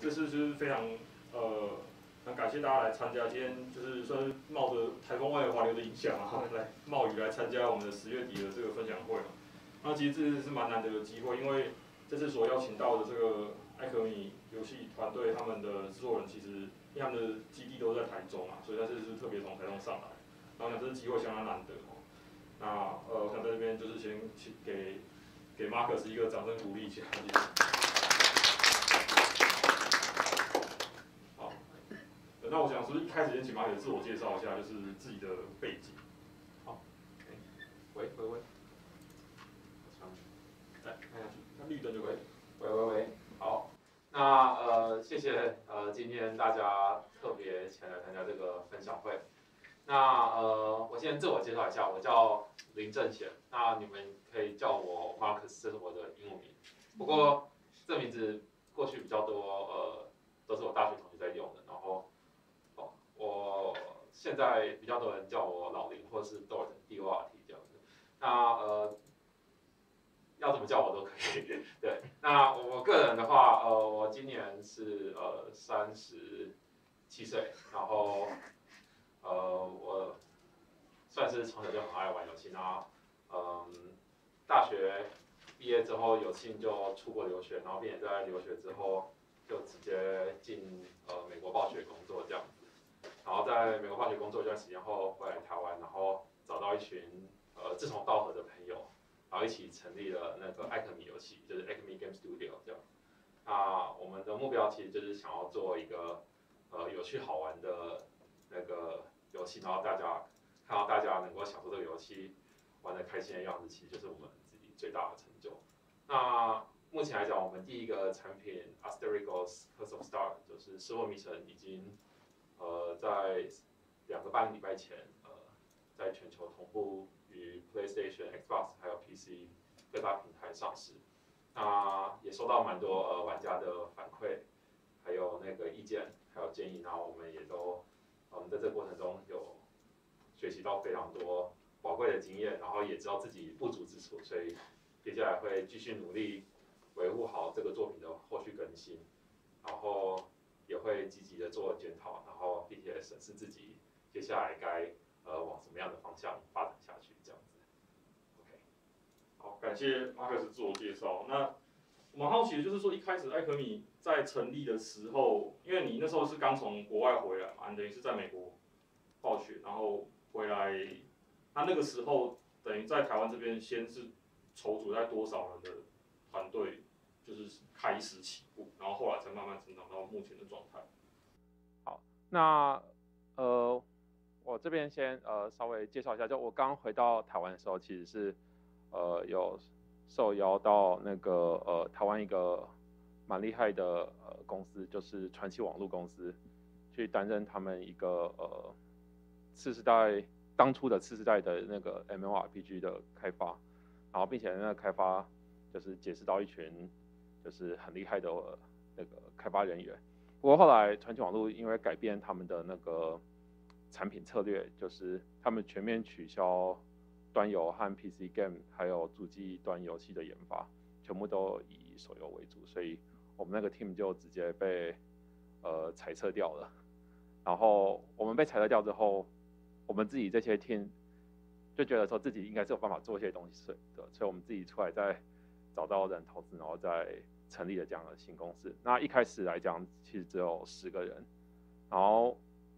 这次就是非常很感谢大家来参加，今天就是算是冒着台风外的华流的影响啊，来冒雨来参加我们的10月底的这个分享会啊。那其实这次是蛮难得的机会，因为这次所邀请到的这个艾可米游戏团队，他们的制作人其实因为他们的基地都在台中啊，所以他这次是特别从台中上来。然后呢，这次机会相当难得哦。那我想在这边就是先给 Marcus 一个掌声鼓励一下。好，那我想是不是一开始先请 Marcus 自我介绍一下，就是自己的背景。好，喂，来看下去，那绿灯就可以。 喂，好，那谢谢今天大家特别前来参加这个分享会。那我先自我介绍一下，我叫林正贤，那你们可以叫我 Marcus， 这是我的英文名。不过这名字过去比较多都是我大学同学在用的，然后我现在比较多人叫我老林或是 DORT 这样子。那要怎么叫我都可以。对，那我个人的话，我今年是37岁，然后我算是从小就很爱玩游戏，那大学毕业之后有幸就出国留学，然后并且在留学之后就直接进美国暴雪工作这样子，然后在美国暴雪工作一段时间后回来台湾，然后找到一群志同道合的朋友。然后一起成立了那个艾可米游戏，就是 Acme Game Studio 这样。那我们的目标其实就是想要做一个有趣好玩的那个游戏，然后大家看到大家能够享受这个游戏玩得开心的样子，其实就是我们自己最大的成就。那目前来讲，我们第一个产品 Asterigos Curse of Star 就是失落迷城，已经在2个半礼拜前在全球同步与 PlayStation、Xbox 还有 PC 各大平台上市，那也收到蛮多玩家的反馈，还有那个意见，还有建议，然后我们也都在这个过程中有学习到非常多宝贵的经验，然后也知道自己不足之处，所以接下来会继续努力维护好这个作品的后续更新，然后也会积极的做检讨，然后并且审视自己接下来该往什么样的方向发展下去，这样子。OK。 好，感谢 Marcus 自我介绍。那我蛮好奇的就是说，一开始艾可米在成立的时候，因为你那时候是刚从国外回来嘛，你等于是在美国暴雪，然后回来，那个时候等于在台湾这边先是筹组在多少人的团队，就是开始起步，然后后来才慢慢成长到目前的状态。 好，那我这边先稍微介绍一下，就我刚回到台湾的时候，其实是有受邀到那个台湾一个蛮厉害的公司，就是传奇网络公司，去担任他们一个当初的次世代的那个 MMORPG 的开发，然后并且那个开发就是结识到一群就是很厉害的那个开发人员。不过后来传奇网络因为改变他们的那个产品策略，就是他们全面取消端游和 PC game 还有主机端游戏的研发，全部都以手游为主，所以我们那个 team 就直接被裁撤掉了。然后我们被裁撤掉之后，我们自己这些 team 就觉得说自己应该是有办法做一些东西的，所以我们自己出来再找到人投资，然后再成立了这样的新公司。那一开始来讲，其实只有10个人，然后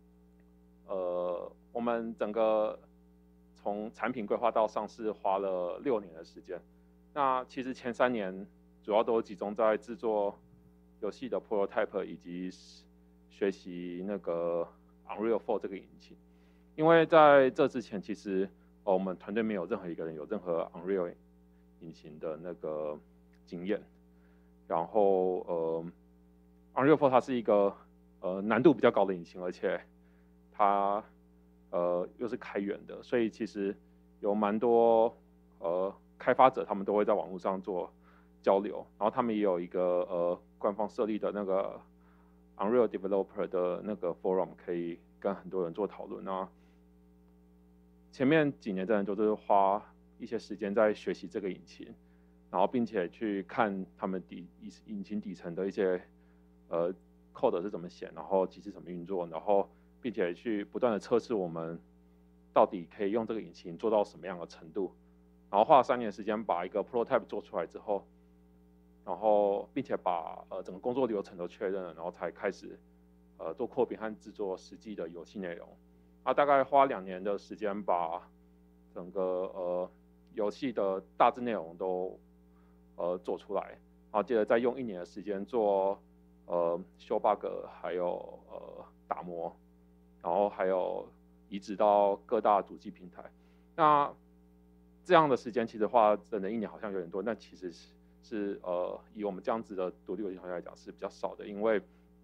我们整个从产品规划到上市花了6年的时间。那其实前3年主要都集中在制作游戏的 prototype 以及学习那个 Unreal 4这个引擎。因为在这之前，其实我们团队没有任何一个人有任何 Unreal 引擎的那个经验。然后Unreal 4它是一个难度比较高的引擎，而且它又是开源的，所以其实有蛮多开发者他们都会在网络上做交流，然后他们也有一个官方设立的那个 Unreal Developer 的那个 Forum， 可以跟很多人做讨论。那前面几年真的就是花一些时间在学习这个引擎，然后并且去看他们引擎底层的一些 code 是怎么写，然后机制怎么运作，然后并且去不断的测试我们到底可以用这个引擎做到什么样的程度，然后花了3年的时间把一个 prototype 做出来之后，然后并且把整个工作流程都确认了，然后才开始做扩编和制作实际的游戏内容。大概花2年的时间把整个游戏的大致内容都做出来，然后接着再用1年的时间做修 bug， 还有打磨，然后还有移植到各大主机平台。那这样的时间其实花整整1年好像有点多，但其实是以我们这样子的独立游戏团队来讲是比较少的，因为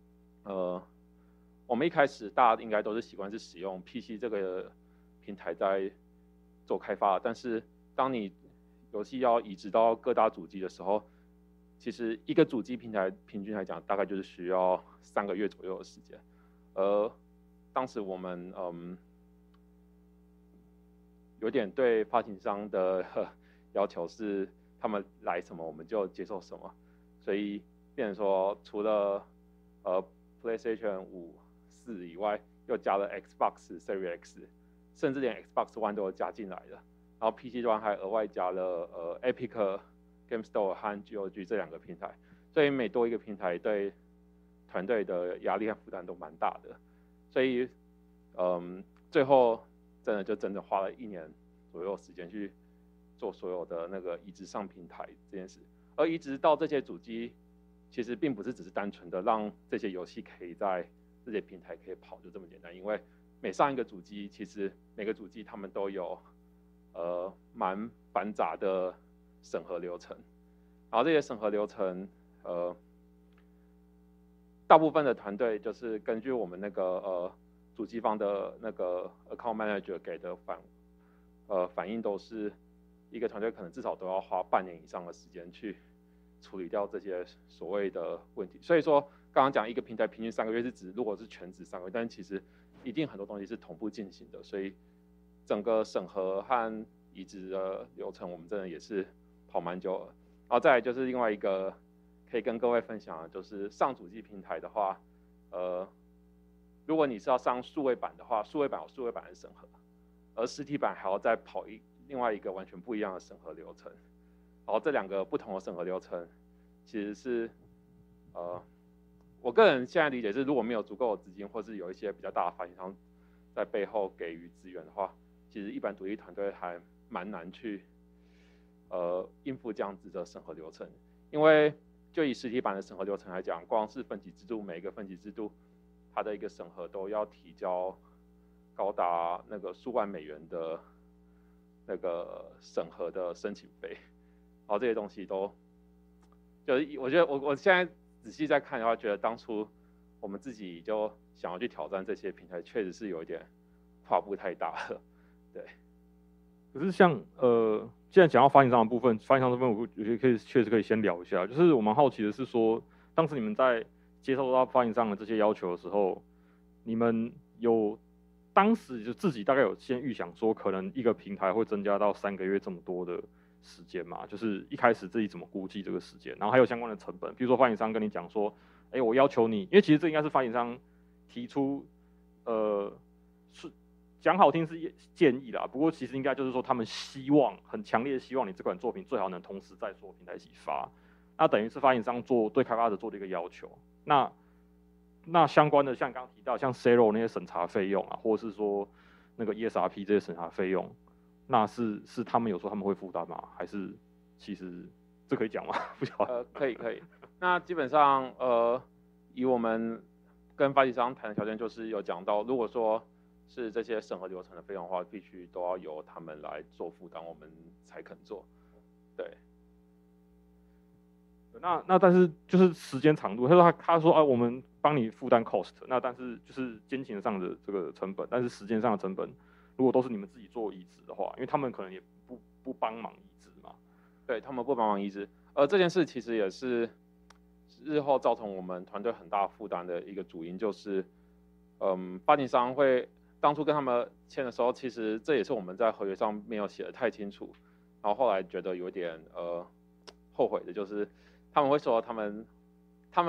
我们一开始大家应该都是习惯是使用 PC 这个平台在做开发，但是当你游戏要移植到各大主机的时候，其实一个主机平台平均来讲大概就是需要3个月左右的时间。当时我们有点对发行商的要求是他们来什么我们就接受什么，所以变成说除了PlayStation 5、4以外，又加了 Xbox Series X， 甚至连 Xbox One 都有加进来了。然后 PC 端还额外加了Epic Game Store 和 GOG 这2个平台，所以每多一个平台对团队的压力和负担都蛮大的。所以最后真的花了1年左右时间去做所有的那个移植上平台这件事。而移植到这些主机，其实并不是只是单纯的让这些游戏可以在这些平台可以跑就这么简单，因为每上一个主机，其实每个主机他们都有蛮繁杂的审核流程，然后这些审核流程大部分的团队就是根据我们那个主机方的那个 account manager 给的反应，都是一个团队可能至少都要花半年以上的时间去处理掉这些所谓的问题。所以说刚刚讲一个平台平均3个月是指如果是全职3个月，但其实一定很多东西是同步进行的，所以整个审核和移植的流程我们真的也是跑蛮久了。然后再来就是另外一个可以跟各位分享的，就是上主机平台的话，如果你是要上数位版的话，数位版有数位版的审核，而实体版还要再跑另外一个完全不一样的审核流程。然后这2个不同的审核流程，其实是我个人现在理解是，如果没有足够的资金，或是有一些比较大的发行商在背后给予资源的话，其实一般独立团队还蛮难去应付这样子的审核流程。因为就以实体版的审核流程来讲，光是分级制度，每一个分级制度它的一个审核都要提交高达那个数万美元的那个审核的申请费，然后这些东西都就是我觉得我现在仔细在看的话，觉得当初我们自己就想要去挑战这些平台，确实是有一点跨步太大了，对。 可是像既然讲到发行商的部分，发行商这边我觉得确实可以先聊一下。就是我蛮好奇的是说，当时你们在接受到发行商的这些要求的时候，你们有当时就自己大概有先预想说，可能一个平台会增加到3个月这么多的时间嘛？就是一开始自己怎么估计这个时间，然后还有相关的成本，比如说发行商跟你讲说，我要求你，因为其实这应该是发行商提出是。讲好听是建议啦，不过其实应该就是说他们希望很强烈的希望你这款作品最好能同时在所有平台一起发，那等于是发行商对开发者做的一个要求。那相关的像刚刚提到像 Zero 那些审查费用啊，或者是说那个 ESRP 这些审查费用，那是他们有说他们会负担吗？还是其实这可以讲吗？不晓得。 可以。那基本上以我们跟发行商谈的条件就是有讲到，如果说是这些审核流程的费用的话，必须都要由他们来做负担，我们才肯做。对。 那但是就是时间长度，他说我们帮你负担 cost， 那但是就是金钱上的这个成本，但是时间上的成本，如果都是你们自己做移植的话，因为他们可能也不帮忙移植嘛。 对，他们不帮忙移植，这件事其实也是日后造成我们团队很大负担的一个主因，就是发行商会。当初跟他们签的时候，其实这也是我们在合约上没有写得太清楚，然后后来觉得有点后悔的，就是他们会说他们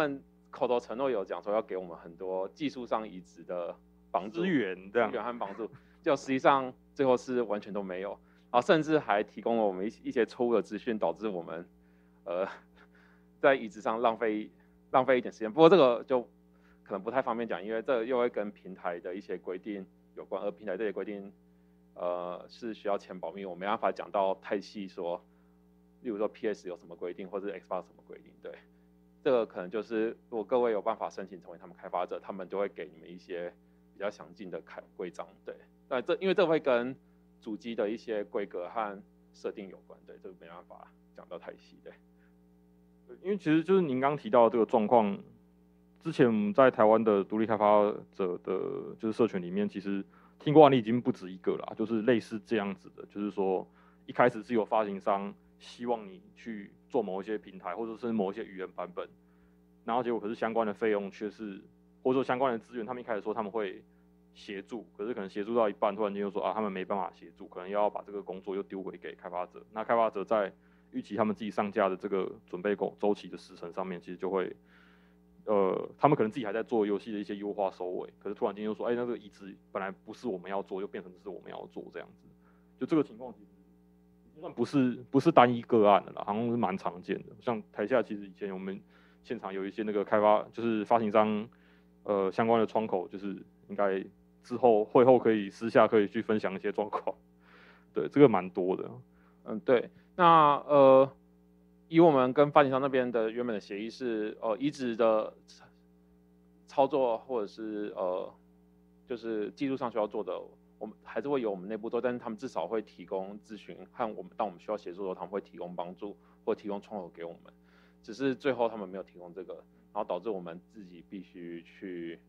口头承诺有讲说要给我们很多技术上移植的帮助资源这样， 资源和帮助，就实际上最后是完全都没有，然后甚至还提供了我们一些错误的资讯，导致我们在移植上浪费一点时间。不过这个就可能不太方便讲，因为这又会跟平台的一些规定有关，而平台这些规定是需要签保密，我没办法讲到太细说，例如说 PS 有什么规定，或者 Xbox 什么规定，对。这个可能就是如果各位有办法申请成为他们开发者，他们就会给你们一些比较详尽的规章，对。那因为这会跟主机的一些规格和设定有关，对，这个没办法讲到太细，对。 因为其实就是您刚提到的这个状况，之前我们在台湾的独立开发者的就是社群里面，其实听过案例已经不止一个了，就是类似这样子的，就是说一开始是有发行商希望你去做某一些平台，或者是某一些语言版本，然后结果可是相关的费用却是，或者说相关的资源，他们一开始说他们会协助，可是可能协助到一半，突然间又说啊他们没办法协助，可能要把这个工作又丢回给开发者，那开发者在预期他们自己上架的这个准备周期的时程上面，其实就会，他们可能自己还在做游戏的一些优化收尾，可是突然间又说，哎，那这个移植本来不是我们要做，又变成是我们要做这样子，就这个情况其实就算不是单一个案的啦，好像是蛮常见的。像台下其实以前我们现场有一些那个开发，就是发行商相关的窗口，就是应该之后会后可以私下可以去分享一些状况，对，这个蛮多的。 对，那以我们跟发行商那边的原本的协议是，移植的操作或者是就是技术上需要做的，我们还是会由我们内部做，但是他们至少会提供咨询，和当我们需要协助的时候，他们会提供帮助或提供窗口给我们，只是最后他们没有提供这个，然后导致我们自己必须去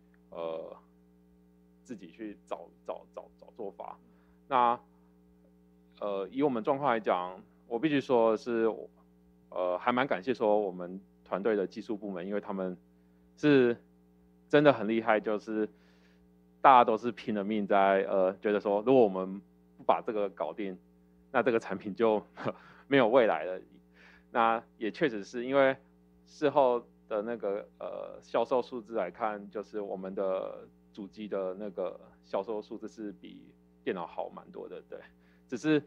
自己去找做法。那以我们状况来讲，我必须说是还蛮感谢说我们团队的技术部门，因为他们是真的很厉害，就是大家都是拼了命在觉得说，如果我们不把这个搞定，那这个产品就没有未来了。那也确实是因为事后的那个销售数字来看，就是我们的主机的那个销售数字是比电脑好蛮多的，对。只是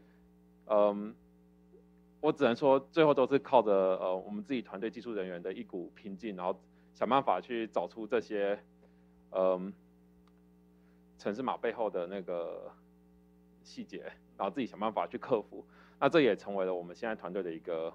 我只能说最后都是靠着我们自己团队技术人员的一股拼劲，然后想办法去找出这些程式码背后的那个细节，然后自己想办法去克服。那这也成为了我们现在团队的一个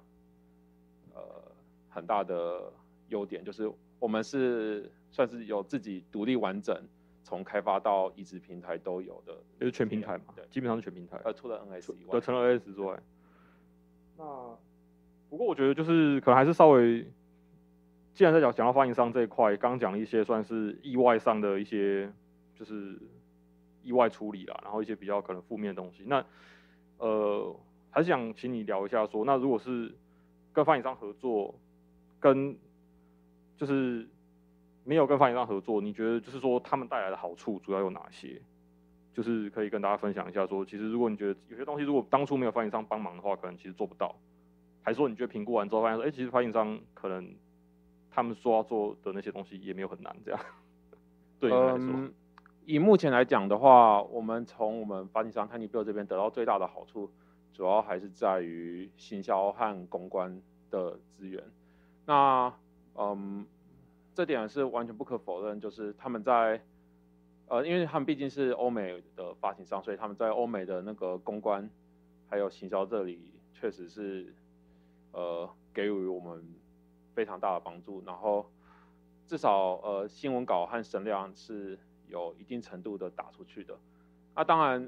很大的优点，就是我们是算是有自己独立完整，从开发到移植平台都有的， 就是全平台嘛， 对， 基本上是全平台。 除了 NS 以外， 对，除了 NS 之外。那不过我觉得就是可能还是稍微，既然在讲到发行商这一块，刚刚讲了一些算是意外上的一些就是意外处理啦，然后一些比较可能负面的东西。那还是想请你聊一下说，那如果是跟发行商合作，跟就是没有跟发行商合作，你觉得就是说他们带来的好处主要有哪些？就是可以跟大家分享一下说，其实如果你觉得有些东西如果当初没有发行商帮忙的话，可能其实做不到。还是说你觉得评估完之后发现说，哎，其实发行商可能他们说要做的那些东西也没有很难这样。对你来说， 以目前来讲的话，我们从我们发行商 tinyBuild 这边得到最大的好处，主要还是在于行销和公关的资源。那这点是完全不可否认，就是他们在因为他们毕竟是欧美的发行商，所以他们在欧美的那个公关还有行销这里确实是给予我们非常大的帮助。然后至少新闻稿和声量是有一定程度的打出去的。那当然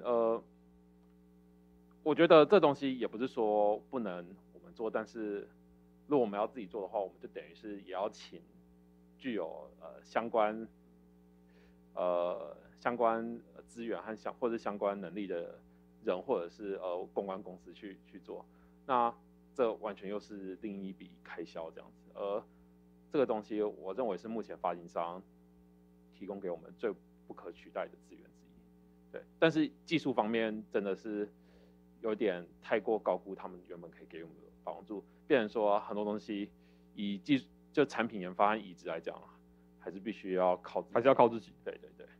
我觉得这东西也不是说不能我们做，但是如果我们要自己做的话，我们就等于是也要请具有相关资源和或者相关能力的人，或者是公关公司去做。那这完全又是另一笔开销这样子。而这个东西我认为是目前发行商提供给我们最不可取代的资源之一。对，但是技术方面真的是有点太过高估他们原本可以给我们的帮助，变成说很多东西以就产品研发和移植来讲，还是必须要靠自己， 还是要靠自己。 对对对。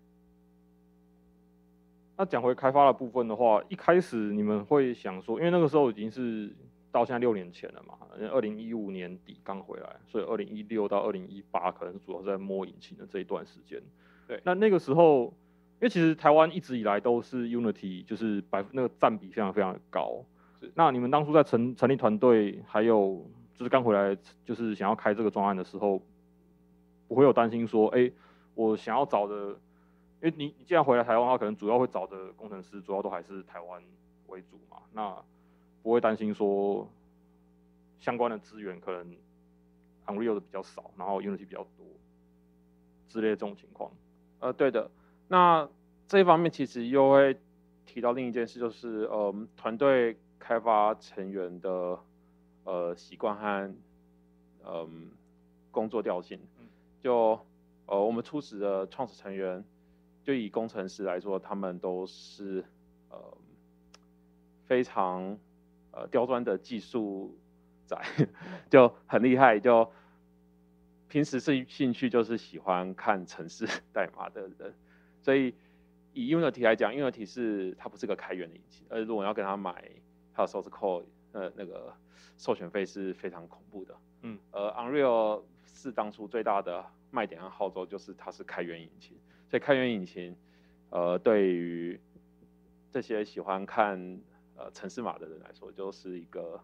那讲回开发的部分的话，一开始你们会想说，因为那个时候已经是到现在6年前了嘛，2015年底刚回来，所以2016到2018可能主要是在摸引擎的这一段时间。 对， 那个时候，因为其实台湾一直以来都是 Unity 就是那个占比非常非常的高。那你们当初在成立团队，还有就是刚回来就是想要开这个专案的时候，不会有担心说，我想要找的。因为你既然回来台湾的话，可能主要会找的工程师主要都还是台湾为主嘛，那不会担心说相关的资源可能 Unreal 的比较少，然后 Unity 比较多之类的这种情况。 对的。那这一方面其实又会提到另一件事，就是团队开发成员的习惯和工作调性。就我们初始的创始成员。就以工程师来说，他们都是非常刁钻的技术仔，就很厉害。就平时兴趣就是喜欢看程式代码的人，所以以 Unity 来讲 ，Unity 它不是个开源的引擎，如果要跟他买它的 source code，那个授权费是非常恐怖的。Unreal 是当初最大的卖点和号召就是它是开源引擎。所以开源引擎，对于这些喜欢看程式码的人来说，就是一个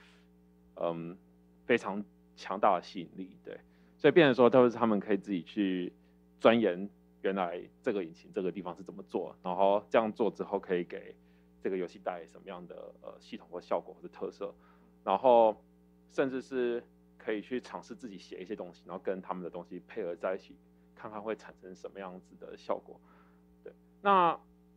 非常强大的吸引力，对。所以变成说，都是他们可以自己去钻研原来这个引擎这个地方是怎么做，然后这样做之后可以给这个游戏带来什么样的系统或效果或者特色，然后甚至是可以去尝试自己写一些东西，然后跟他们的东西配合在一起。看看会产生什么样子的效果，对。那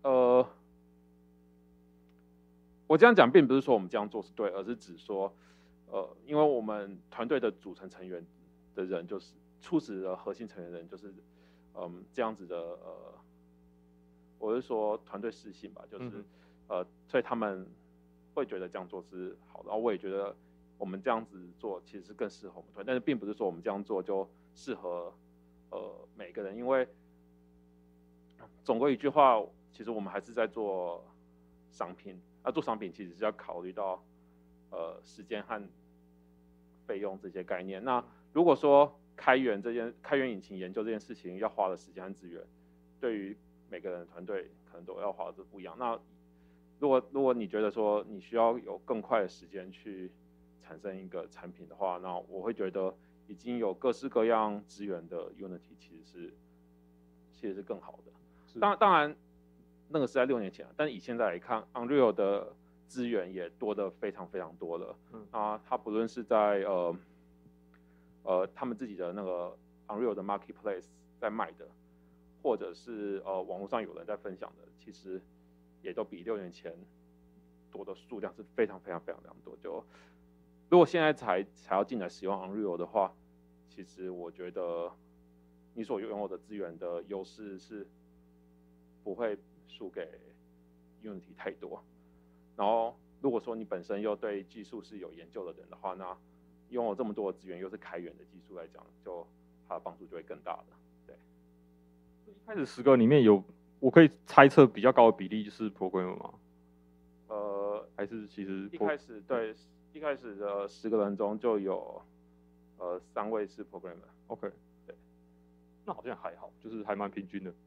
我这样讲并不是说我们这样做是对，而是指说，因为我们团队的组成成员的人就是初始的核心成员人就是这样子的我是说团队适性吧，就是所以他们会觉得这样做是好的，然后我也觉得我们这样子做其实是更适合我们团队，但是并不是说我们这样做就适合。每个人，因为总归一句话，其实我们还是在做商品。做商品其实是要考虑到时间和费用这些概念。那如果说开源引擎研究这件事情要花的时间和资源，对于每个人的团队可能都要花的不一样。那如果你觉得说你需要有更快的时间去产生一个产品的话，那我会觉得。已经有各式各样资源的 Unity 其实是更好的。当然，那个是在6年前，但是以现在来看 ，Unreal 的资源也多得非常非常多了。它不论是在他们自己的那个 Unreal 的 Marketplace 在卖的，或者是网络上有人在分享的，其实也都比6年前多的数量是非常非常非常非常多。就如果现在才要进来使用 Unreal 的话，其实我觉得你所拥有的资源的优势是不会输给 Unity 太多。然后如果说你本身又对技术是有研究的人的话，那拥有这么多的资源又是开源的技术来讲，就它的帮助就会更大的。对。 一开始10个里面我可以猜测比较高的比例就是 programmer 吗？还是其实一开始对。一开始的10个人中就有3位是 programmer。OK， 对，那好像还好，就是还蛮平均的。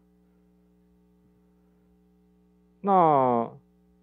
那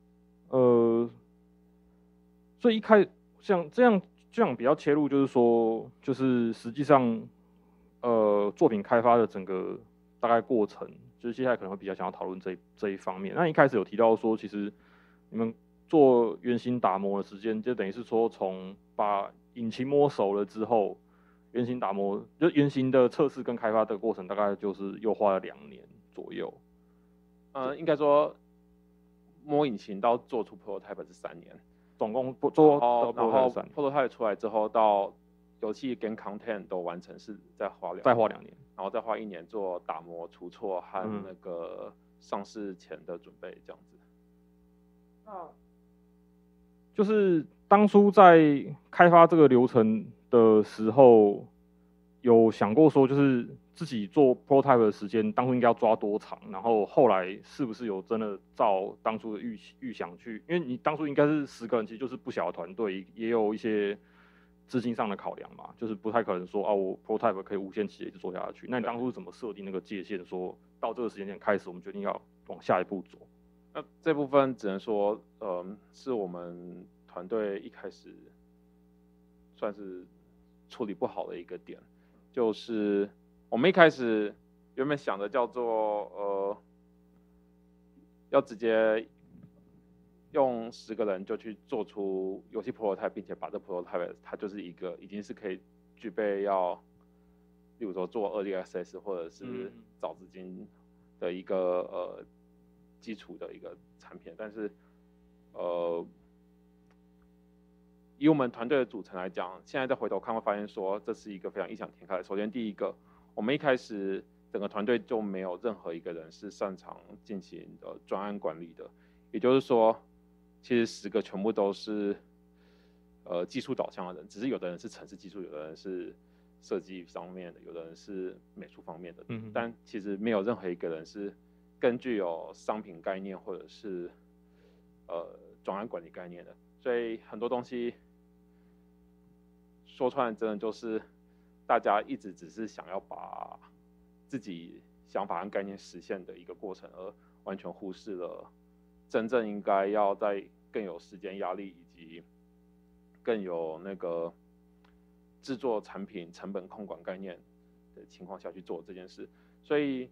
所以像这样比较切入，就是说，就是实际上作品开发的整个大概过程，就是接下来可能会比较想要讨论这一方面。那一开始有提到说，其实你们做原型打磨的时间，就等于是说从把引擎摸熟了之后，原型打磨就原型的测试跟开发的过程，大概就是又花了2年左右。 应该说摸引擎到做出 prototype 是3年， 总共做然后 prototype 出来之后到游戏跟 content 都完成是再花2 年， 然后再花1年做打磨、除错和那个上市前的准备这样子。就是当初在开发这个流程的时候， 有想过说，就是自己做 prototype 的时间，当初应该要抓多长，然后后来是不是有真的照当初的预想去？因为你当初应该是10个人，其实就是不小的团队，也有一些资金上的考量嘛，就是不太可能说啊，我 prototype 可以无限期的一直做下去。那你当初怎么设定那个界限，说到这个时间点开始，我们决定要往下一步走？ 那这部分只能说，是我们团队一开始算是处理不好的一个点，就是我们一开始原本想的叫做要直接用10个人就去做出游戏 prototype， 并且把这 prototype 它就是一个已经是可以具备要，例如说做early access 或者是找资金的一个基础的一个产品，但是以我们团队的组成来讲，现在再回头看会发现说这是一个非常异想天开的。首先第一个，我们一开始整个团队就没有任何一个人是擅长进行专案管理的，也就是说，其实10个全部都是技术导向的人，只是有的人是程式技术，有的人是设计方面的，有的人是美术方面的，但其实没有任何一个人是更具有商品概念或者是专案管理概念的，所以很多东西说穿了真的就是大家一直只是想要把自己想法和概念实现的一个过程，而完全忽视了真正应该要在更有时间压力以及更有那个制作产品成本控管概念的情况下去做这件事。所以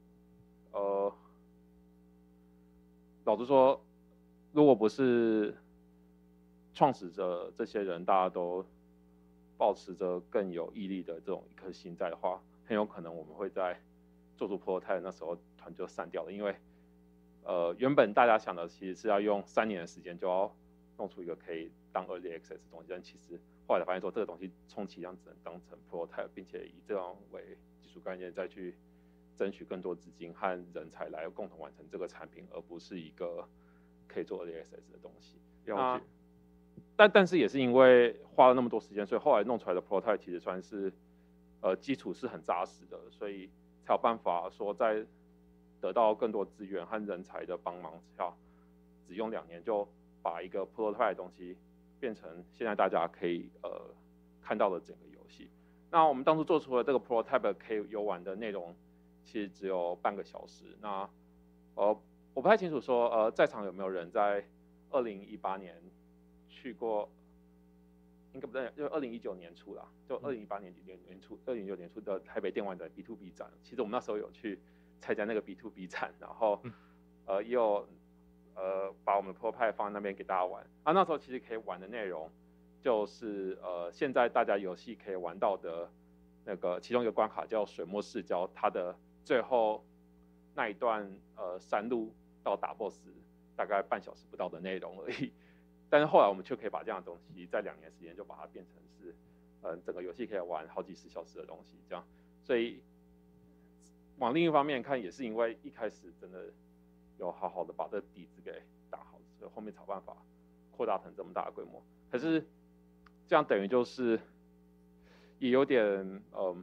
老实说，如果不是创始者这些人大家都抱持着更有毅力的这种一颗心在的话，很有可能我们会在做出 prototype 那时候团就散掉了，因为原本大家想的其实是要用3年的时间就要弄出一个可以当 early access 的东西，但其实后来发现说这个东西充其量只能当成 prototype， 并且以这样为基础概念再去争取更多资金和人才来共同完成这个产品，而不是一个可以做 early access 的东西。 了解。 但是也是因为花了那么多时间，所以后来弄出来的 prototype 其实算是基础是很扎实的，所以才有办法说在得到更多资源和人才的帮忙下，只用2年就把一个 prototype 的东西变成现在大家可以看到的整个游戏。那我们当初做出了这个 prototype 可以游玩的内容，其实只有半个小时。那我不太清楚说在场有没有人在2018年去过，应该不对，就2019年初啦，就2018年年初，2019年初的台北电玩展 B2B 展，其实我们那时候有去参加那个 B2B 展，然后也有把我们的 prototype 放在那边给大家玩。那时候其实可以玩的内容就是现在大家游戏可以玩到的那个其中一个关卡叫水墨视角，它的最后那一段山路到打 BOSS 大概半小时不到的内容而已。但是后来我们却可以把这样的东西在2年时间就把它变成是整个游戏可以玩好几10小时的东西，这样。所以往另一方面看，也是因为一开始真的有好好的把这底子给打好，所以后面才有办法扩大成这么大的规模。可是这样等于就是也有点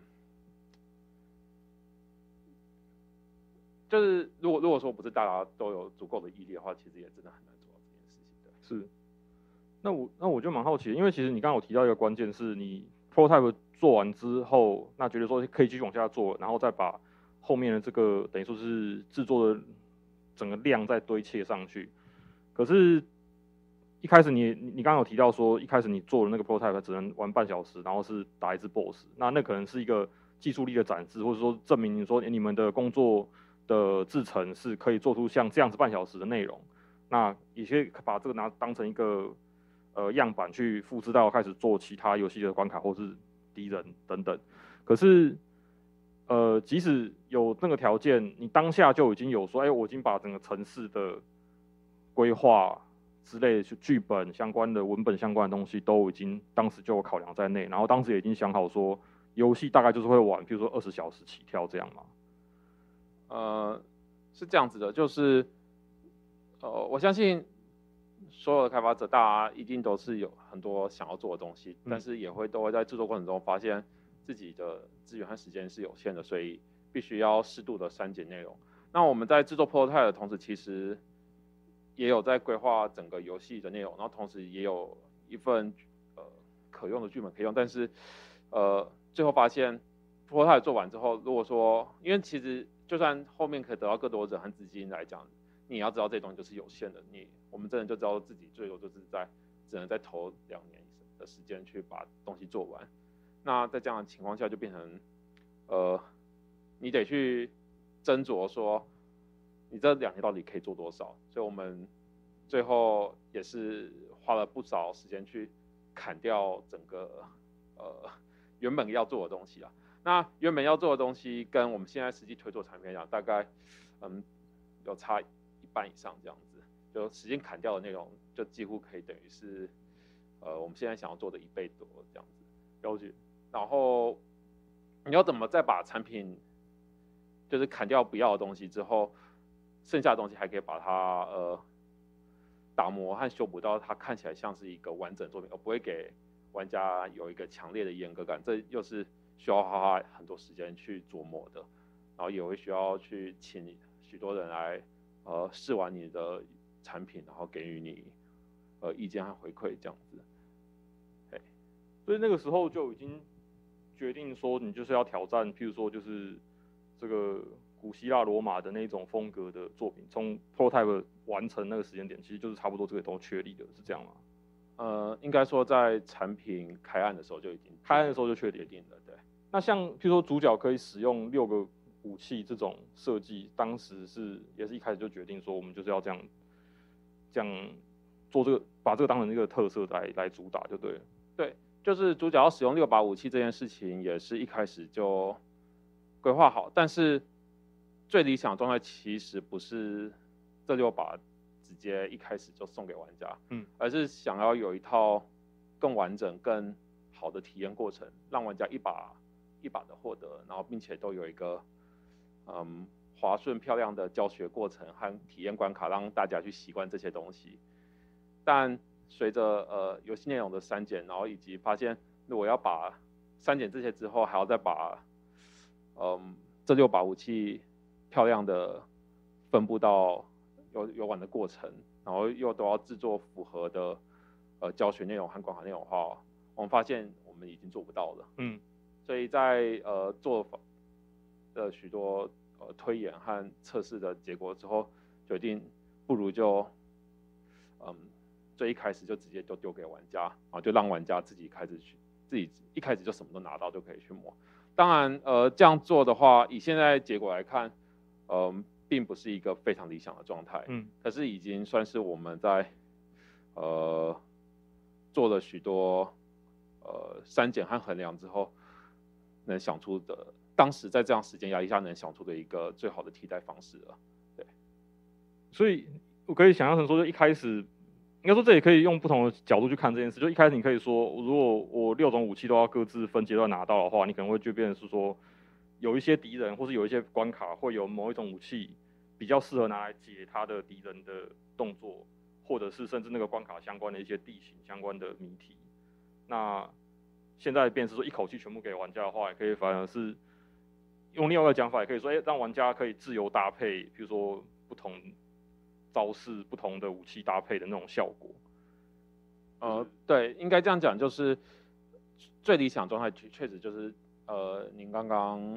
就是如果说不是大家都有足够的毅力的话，其实也真的很难做到这件事情。对， 是。那我就蛮好奇的，因为其实你刚刚有提到一个关键是你 prototype 做完之后，那觉得说可以继续往下做，然后再把后面的这个等于说是制作的整个量再堆砌上去。可是，一开始你刚刚有提到说，一开始你做的那个 prototype 只能玩半小时，然后是打一只 boss，那可能是一个技术力的展示，或者说证明你说你们的工作的制程是可以做出像这样子半小时的内容。那也可以把这个当成一个样板去复制到开始做其他游戏的关卡或是敌人等等。可是即使有那个条件，你当下就已经有说，我已经把整个城市的规划之类的剧本相关的文本相关的东西都已经当时就有考量在内，然后当时也已经想好说游戏大概就是会玩，比如说20小时起跳这样嘛。 是这样子的，就是我相信所有的开发者，大家一定都是有很多想要做的东西，但是也都会在制作过程中发现自己的资源和时间是有限的，所以必须要适度的删减内容。那我们在制作 prototype 的同时，其实也有在规划整个游戏的内容，然后同时也有一份可用的剧本可以用，但是最后发现 prototype 做完之后，如果说因为其实就算后面可以得到更多人和资金来讲，你也要知道这东西就是有限的，我们真的就知道自己最多就是只能再投2年的时间去把东西做完。那在这样的情况下，就变成你得去斟酌说你这2年到底可以做多少，所以我们最后也是花了不少时间去砍掉整个原本要做的东西啊。那原本要做的东西跟我们现在实际推做产品来讲，大概有差1半以上这样子，就时间砍掉的内容就几乎可以等于是我们现在想要做的1倍多这样子。 了解。 然后你要怎么再把产品就是砍掉不要的东西之后，剩下的东西还可以把它打磨和修补到它看起来像是一个完整作品，而不会给玩家有一个强烈的阉割感，这又是需要花很多时间去琢磨的，然后也会需要去请许多人来试完你的产品，然后给予你意见和回馈这样子。对， 所以那个时候就已经决定说，你就是要挑战，譬如说就是这个古希腊罗马的那种风格的作品，从 prototype 完成那个时间点，其实就是差不多这个都确立的，是这样吗？ 应该说在产品开案的时候就已经开案的时候就确定了，对。 那像譬如说主角可以使用6个武器这种设计，当时也是一开始就决定说，我们就是要这样做这个，把这个当成一个特色来主打就对了。 对，就是主角要使用6把武器这件事情，也是一开始就规划好，但是最理想的状态其实不是这6把直接一开始就送给玩家，而是想要有一套更完整、更好的体验过程，让玩家一把的获得，然后并且都有一个滑顺漂亮的教学过程和体验关卡，让大家去习惯这些东西。但随着游戏内容的删减，然后以及发现如果要把删减这些之后，还要再把这6把武器漂亮的分布到游玩的过程，然后又都要制作符合的教学内容和关卡内容的话，我们发现我们已经做不到了。所以在做许多推演和测试的结果之后，决定不如就最一开始就直接就丢给玩家，然后就让玩家自己一开始就什么都拿到就可以去摸。当然这样做的话，以现在结果来看，并不是一个非常理想的状态，可是已经算是我们在做了许多删减和衡量之后能想出的，当时在这样时间压力下能想出的一个最好的替代方式了。对， 所以我可以想象成说，就一开始应该说这也可以用不同的角度去看这件事。就一开始你可以说，如果我6种武器都要各自分阶段拿到的话，你可能会就变成是说，有一些敌人或是有一些关卡会有某一种武器比较适合拿来解他的敌人的动作，或者是甚至那个关卡相关的一些地形相关的谜题。那现在变成是说一口气全部给玩家的话，也可以反而是用另外一个讲法，也可以说，让玩家可以自由搭配，比如说不同招式、不同的武器搭配的那种效果。 对，应该这样讲，就是最理想状态确实就是您刚刚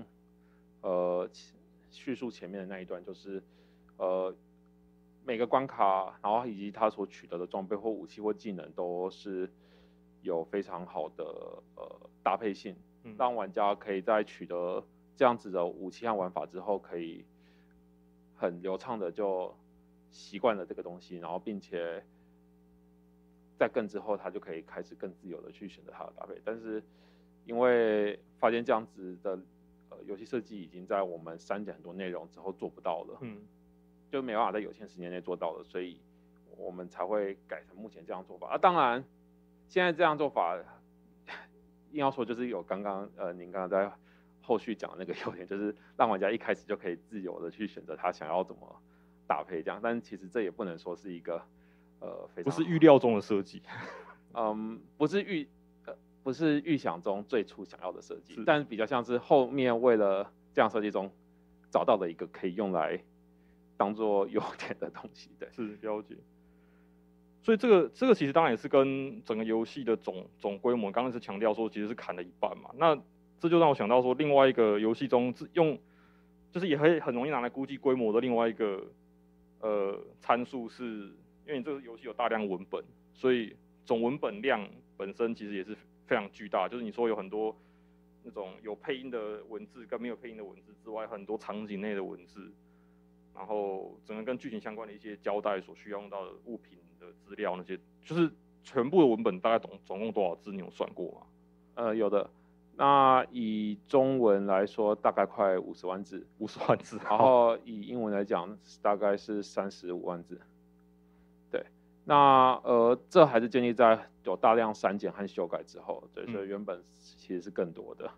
叙述前面的那一段，就是每个关卡，然后以及它所取得的装备或武器或技能都是有非常好的搭配性，让玩家可以在取得这样子的武器和玩法之后，可以很流畅的就习惯了这个东西，然后并且在更之后，他就可以开始更自由的去选择它的搭配。但是因为发现这样子的游戏设计已经在我们删减很多内容之后做不到了，就没办法在有限时间内做到了，所以我们才会改成目前这样做法。当然，现在这样做法，硬要说就是有您刚刚在后续讲的那个优点，就是让玩家一开始就可以自由的去选择他想要怎么搭配这样。但其实这也不能说是一个非常不是预料中的设计。 不是不是预想中最初想要的设计，但比较像是后面为了这样设计中找到的一个可以用来当做优点的东西。对， 是了解。所以这个其实当然也是跟整个游戏的总规模，刚刚是强调说其实是砍了一半嘛。那这就让我想到说，另外一个游戏中就是也很容易拿来估计规模的另外一个参数是，因为你这个游戏有大量文本，所以总文本量本身其实也是非常巨大。就是你说有很多那种有配音的文字跟没有配音的文字之外，很多场景内的文字，然后整个跟剧情相关的一些交代所需要用到的物品的资料那些，就是全部的文本大概总共多少字？你有算过吗？ 有的。那以中文来说，大概快50万字 ，50万字。 然后以英文来讲，大概是35万字。对，那这还是建立在有大量删减和修改之后，对，所以原本其实是更多的。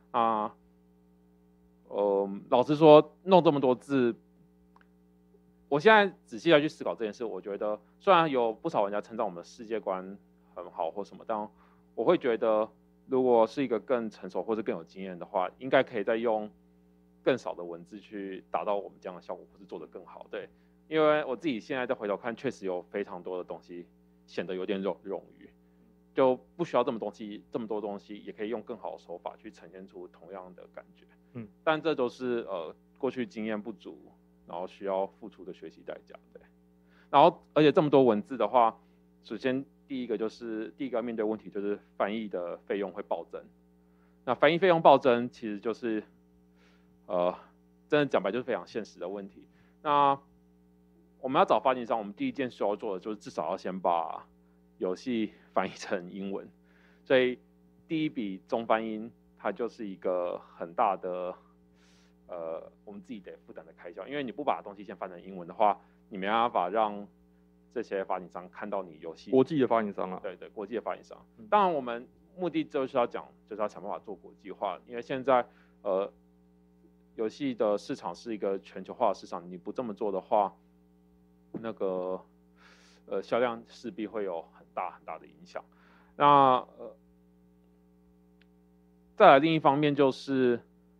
老实说，弄这么多字，我现在仔细来去思考这件事，我觉得虽然有不少玩家称赞我们的世界观很好或什么，但我会觉得，如果是一个更成熟或者更有经验的话，应该可以再用更少的文字去达到我们这样的效果，或是做得更好。对，因为我自己现在再回头看，确实有非常多的东西显得有点冗余，就不需要这么多东西，也可以用更好的手法去呈现出同样的感觉。但这都是过去经验不足，然后需要付出的学习代价。对，然后而且这么多文字的话，首先第一个要面对问题就是翻译的费用会暴增。那翻译费用暴增其实就是真的讲白就是非常现实的问题。那我们要找发行商，我们第一件需要做的就是至少要先把游戏翻译成英文，所以第一笔中翻英它就是一个很大的我们自己得负担的开销，因为你不把东西先翻成英文的话，你没办法让这些发行商看到你游戏。 国际的发行商啊， 对，国际的发行商。当然我们目的就是要想办法做国际化，因为现在游戏的市场是一个全球化的市场，你不这么做的话，那个销量势必会有很大的影响。那再来另一方面就是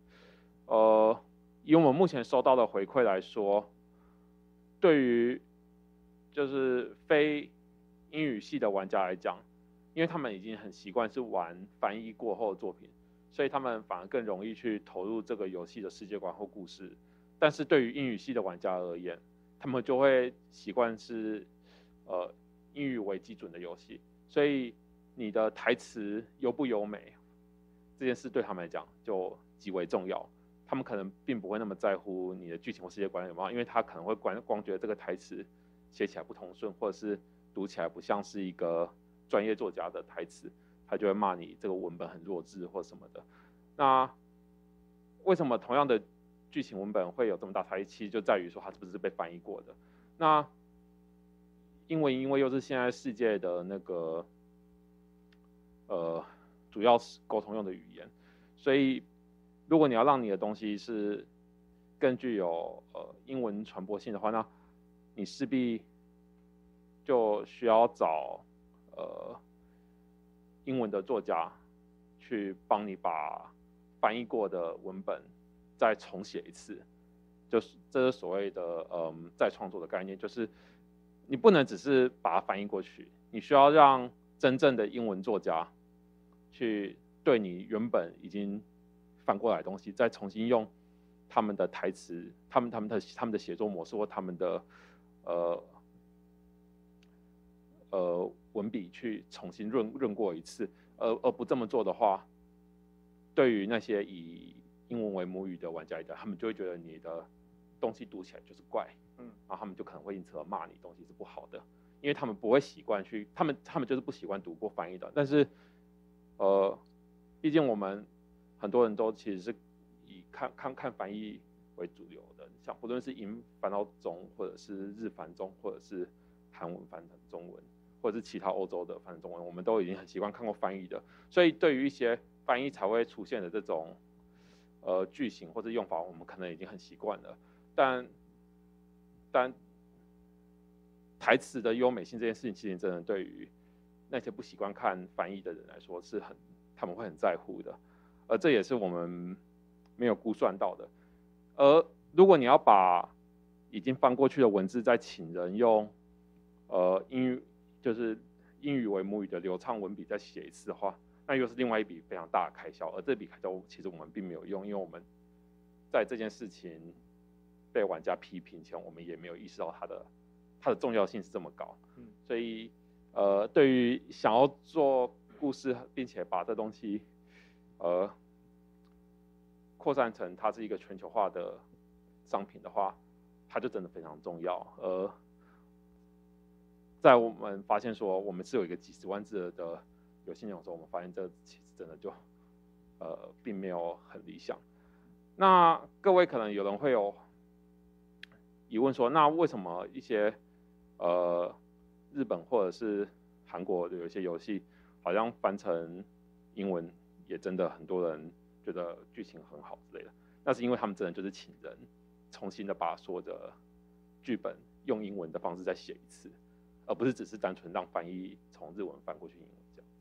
以我们目前收到的回馈来说，对于就是非英语系的玩家来讲，因为他们已经很习惯是玩翻译过后的作品，所以他们反而更容易去投入这个游戏的世界观或故事。但是对于英语系的玩家而言，他们就会习惯是英语为基准的游戏，所以你的台词优不优美这件事对他们来讲就极为重要。他们可能并不会那么在乎你的剧情或世界观有没有，因为他可能会光觉得这个台词写起来不通顺，或者是读起来不像是一个专业作家的台词，他就会骂你这个文本很弱智或什么的。那为什么同样的剧情文本会有这么大差异？其实就在于说它是不是被翻译过的。那英文因为又是现在世界的那个主要沟通用的语言，所以如果你要让你的东西是更具有英文传播性的话，那你势必就需要找英文的作家去帮你把翻译过的文本再重写一次，就是这是所谓的再创作的概念，就是你不能只是把它翻译过去，你需要让真正的英文作家去对你原本已经翻过来的东西，再重新用他们的台词、他们的写作模式或他们的文笔去重新润过一次，而不这么做的话，对于那些以英文为母语的玩家来讲，他们就会觉得你的东西读起来就是怪，然后他们就可能会因此而骂你东西是不好的，因为他们不会习惯去，他们就是不习惯读过翻译的，但是毕竟我们很多人都其实是以看翻译为主流的，像不论是英翻到中，或者是日翻中，或者是韩文翻成中文，或者是其他欧洲的翻成中文，我们都已经很习惯看过翻译的，所以对于一些翻译才会出现的这种句型或者用法，我们可能已经很习惯了，但台词的优美性这件事情，其实真的对于那些不习惯看翻译的人来说是很他们会很在乎的，而这也是我们没有估算到的。而如果你要把已经翻过去的文字再请人用英语为母语的流畅文笔再写一次的话，那又是另外一笔非常大的开销。而这笔开销其实我们并没有用，因为我们在这件事情被玩家批评前，我们也没有意识到它的重要性是这么高。所以对于想要做故事，并且把这东西扩散成它是一个全球化的商品的话，它就真的非常重要。在我们发现说我们是有一个几十万字的游戏内容的时候，我们发现这其实真的就并没有很理想。那各位可能有人会有疑问说，那为什么一些日本或者是韩国的有一些游戏好像翻成英文也真的很多人觉得剧情很好之类的？那是因为他们真的就是请人重新的把所有的剧本用英文的方式再写一次，而不是只是单纯让翻译从日文翻过去英文这样。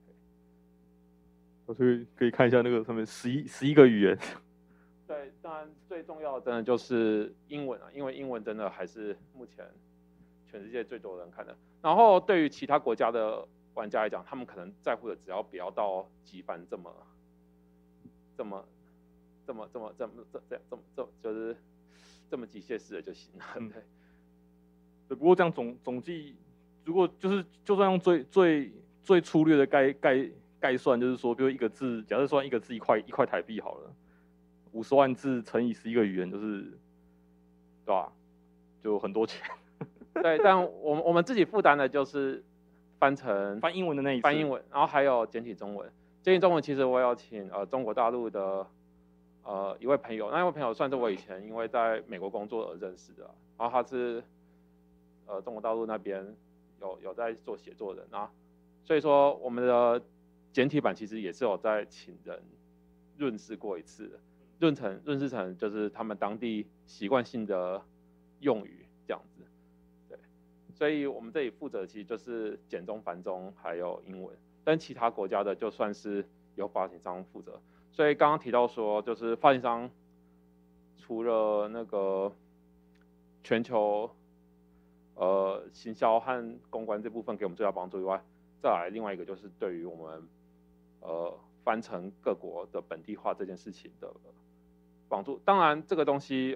我可以看一下那个上面11个语言。 对，当然最重要的真的就是英文啊，因为英文真的还是目前全世界最多人看的。然后对于其他国家的玩家来讲，他们可能在乎的只要不要到机翻这么就是这么机械式的就行了。 对，不过这样总计，如果就算用最粗略的概算，就是说，比如一个字，假设算一个字一块台币好了，50万字乘以11个语言，就是对吧？就很多钱。 对，但我们自己负担的就是翻英文的那一次， 翻英文，然后还有简体中文。简体中文其实我有请中国大陆的一位朋友，那位朋友算是我以前因为在美国工作而认识的，然后他是中国大陆那边有在做写作的人啊，所以说我们的简体版其实也是有在请人润饰过一次的，润饰成就是他们当地习惯性的用语这样子。对，所以我们这里负责其实就是简中、繁中还有英文，但其他国家的就算是由发行商负责。所以刚刚提到说，就是发行商除了那个全球行销和公关这部分给我们最大帮助以外，再来另外一个就是对于我们翻成各国的本地化这件事情的帮助。当然这个东西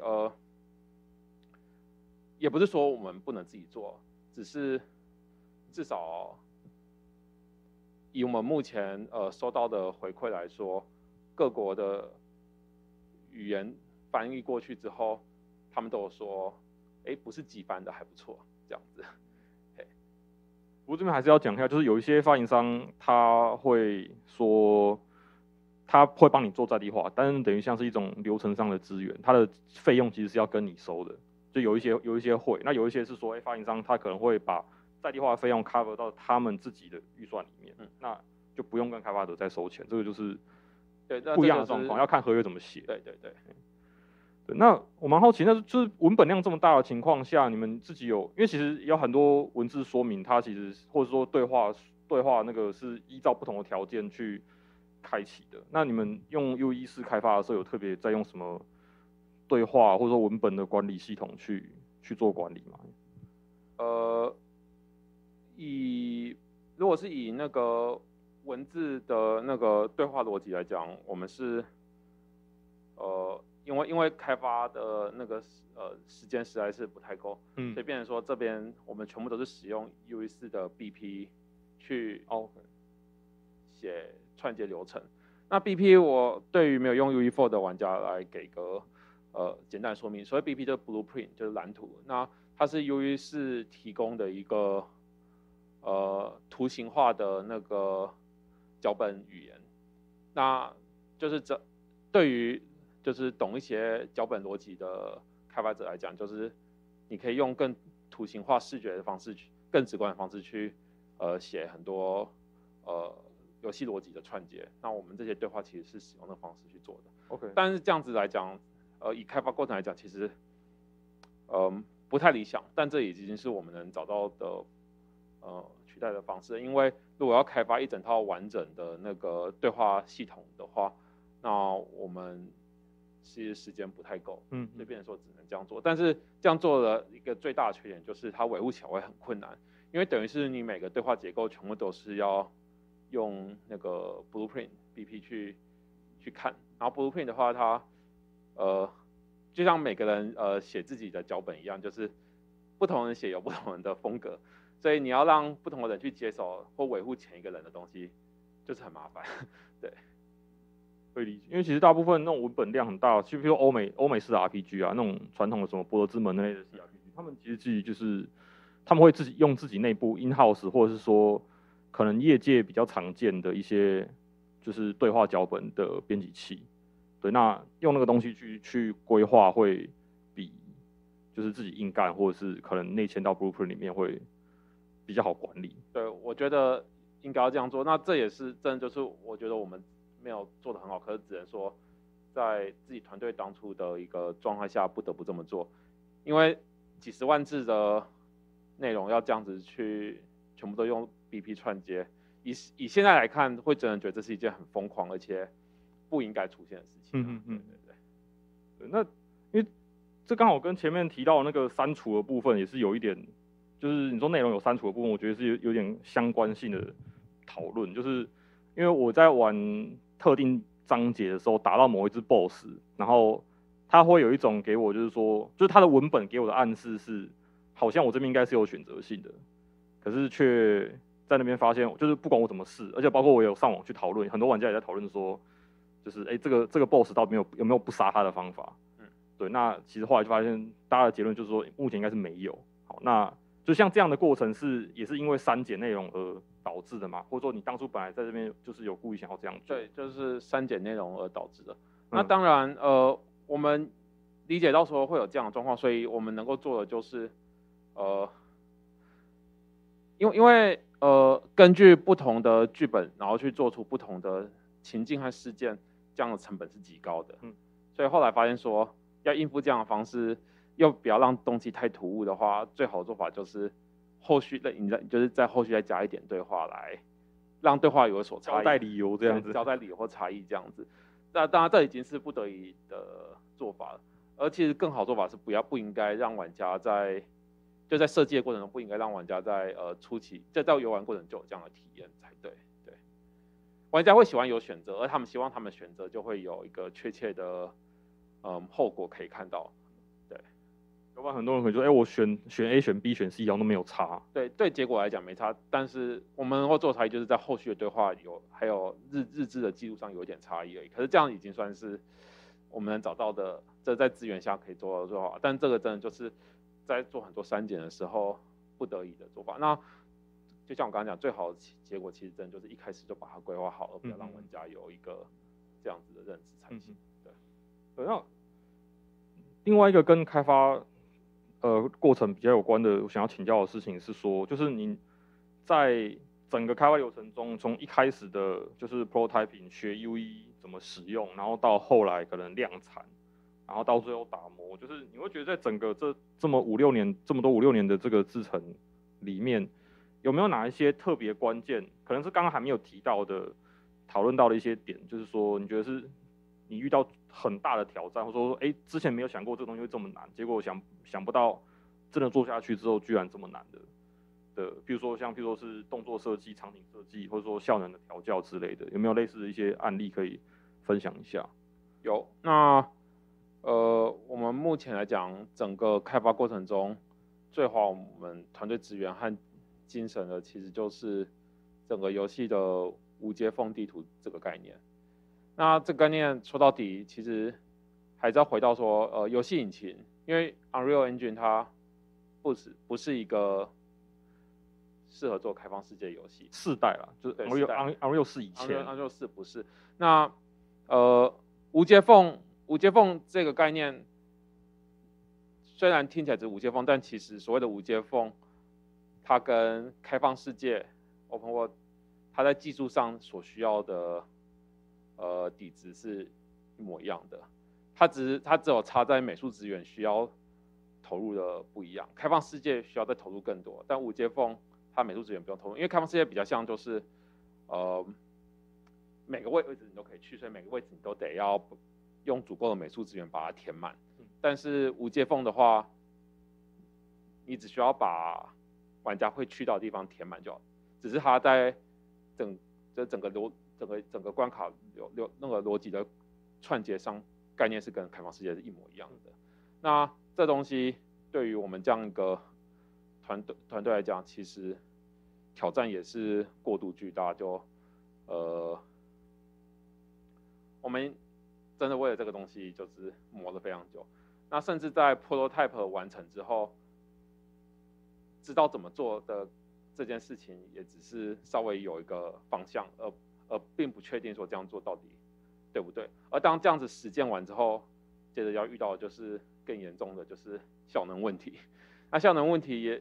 也不是说我们不能自己做，只是至少以我们目前收到的回馈来说，各国的语言翻译过去之后，他们都有说，不是机翻的还不错，这样子。 不过这边还是要讲一下，就是有一些发行商他会说，他会帮你做在地化，但是等于像是一种流程上的资源，它的费用其实是要跟你收的。就有一些会，那有一些是说，发行商他可能会把在地化的费用 cover 到他们自己的预算里面，那就不用跟开发者再收钱，这个就是不一样的状况，要看合约怎么写。 对。 对，那我蛮好奇，那就是文本量这么大的情况下，你们自己因为其实有很多文字说明，它其实或者说对话那个是依照不同的条件去开启的。那你们用 UE4开发的时候，有特别在用什么对话或者说文本的管理系统去做管理吗？ 如果是以那个文字的那个对话逻辑来讲，我们是因为开发的那个时间实在是不太够，所以变成说这边我们全部都是使用 UE4的 BP 去写串接流程。那 BP 我对于没有用 UE4 的玩家来给个简单说明，所谓 BP 就是 blueprint 就是蓝图，那它是 UE4提供的一个图形化的那个脚本语言，那就是对于就是懂一些脚本逻辑的开发者来讲，就是你可以用更图形化视觉的方式，更直观的方式去写很多游戏逻辑的串接。那我们这些对话其实是使用那个方式去做的。 OK， 但是这样子来讲，以开发过程来讲，其实不太理想，但这已经是我们能找到的取代的方式，因为如果要开发一整套完整的那个对话系统的话，那我们其实时间不太够，所以变成说只能这样做。但是这样做的一个最大的缺点就是它维护起来会很困难，因为等于是你每个对话结构全部都是要用那个 blueprint BP 去看，然后 blueprint 的话它就像每个人写自己的脚本一样，就是不同人写有不同人的风格，所以你要让不同的人去接手或维护前一个人的东西，就是很麻烦。对， 可以理解，因为其实大部分那种文本量很大，就比如欧美式的 RPG 啊，那种传统的什么博德之门那类的 CRPG，他们其实自己就是他们会自己用自己内部 in house， 或者是说可能业界比较常见的一些就是对话脚本的编辑器。对，那用那个东西去规划会比就是自己硬干，或者是可能内嵌到 blueprint 里面会比较好管理。 对，我觉得应该要这样做。那这也是真的，就是我觉得我们没有做得很好，可是只能说在自己团队当初的一个状态下不得不这么做，因为几十万字的内容要这样子去全部都用 BP 串接，以现在来看，会真的觉得这是一件很疯狂而且不应该出现的事情。 对，那因为这刚好跟前面提到的那个删除的部分也是有一点，就是你说内容有删除的部分，我觉得是有点相关性的讨论，就是因为我在玩特定章节的时候打到某一只 BOSS， 然后它会有一种给我就是说，就是它的文本给我的暗示是，好像我这边应该是有选择性的，可是却在那边发现，就是不管我怎么试，而且包括我有上网去讨论，很多玩家也在讨论说，就是这个 BOSS 到底有没有不杀他的方法？对，那其实后来就发现大家的结论就是说，目前应该是没有。好，那就像这样的过程也是因为删减内容而导致的嘛？或者说你当初本来在这边就是有故意想要这样做？ 对，就是删减内容而导致的。那当然，我们理解到说会有这样的状况，所以我们能够做的就是，因为根据不同的剧本，然后去做出不同的情境和事件，这样的成本是极高的。所以后来发现说，要应付这样的方式，又不要让东西太突兀的话，最好的做法就是后续就是在后续再加一点对话来，让对话有所差异， 交代理由这样子， 交代理由或差异这样子。那当然这已经是不得已的做法了，而其实更好做法是不应该让玩家在设计的过程中不应该让玩家在初期在游玩过程就有这样的体验才对。对，玩家会喜欢有选择，而他们希望他们选择就会有一个确切的后果可以看到。对， 要不然很多人可能说，我选 A 选 B 选 C 一样都没有差。 对结果来讲没差，但是我们能够做的差异就是在后续的对话还有日志的记录上有一点差异而已。可是这样已经算是我们能找到的，这在资源下可以做到的最好。但这个真的就是在做很多删减的时候不得已的做法。那就像我刚刚讲，最好的结果其实真的就是一开始就把它规划好，而不要让玩家有一个这样子的认知才行。 对，那另外一个跟开发过程比较有关的，我想要请教的事情是说，就是你在整个开发流程中，从一开始的就是 prototyping 学 UE 怎么使用，然后到后来可能量产，然后到最后打磨，就是你会觉得在整个这么5-6年的这个制程里面，有没有哪一些特别关键，可能是刚刚还没有提到的，讨论到的一些点，就是说你觉得是你遇到很大的挑战，或者说之前没有想过这个东西会这么难，结果想不到真的做下去之后居然这么难的，比如说是动作设计、场景设计，或者说效能的调教之类的，有没有类似的一些案例可以分享一下？ 有，那我们目前来讲，整个开发过程中最花我们团队资源和精神的，其实就是整个游戏的无接缝地图这个概念。那这个概念说到底，其实还是要回到说，游戏引擎，因为 Unreal Engine 它不是一个适合做开放世界游戏。 世代啦，就是 Unreal 4以前 ，Unreal 4不是。那无接缝这个概念，虽然听起来只是无接缝，但其实所谓的无接缝，它跟开放世界 Open World， 它在技术上所需要的底子是一模一样的，它只有差在美术资源需要投入的不一样。开放世界需要再投入更多，但无接缝它美术资源不用投入，因为开放世界比较像就是每个位置你都可以去，所以每个位置你都得要用足够的美术资源把它填满。但是无接缝的话，你只需要把玩家会去到的地方填满就好，只是它在整个关卡那个逻辑的串接上，概念是跟开放世界是一模一样的。那这东西对于我们这样一个团队来讲，其实挑战也是过度巨大。就我们真的为了这个东西就是磨了非常久。那甚至在 prototype 完成之后，知道怎么做的这件事情，也只是稍微有一个方向，而并不确定说这样做到底对不对。而当这样子实践完之后，接着要遇到的就是更严重的就是效能问题。那效能问题也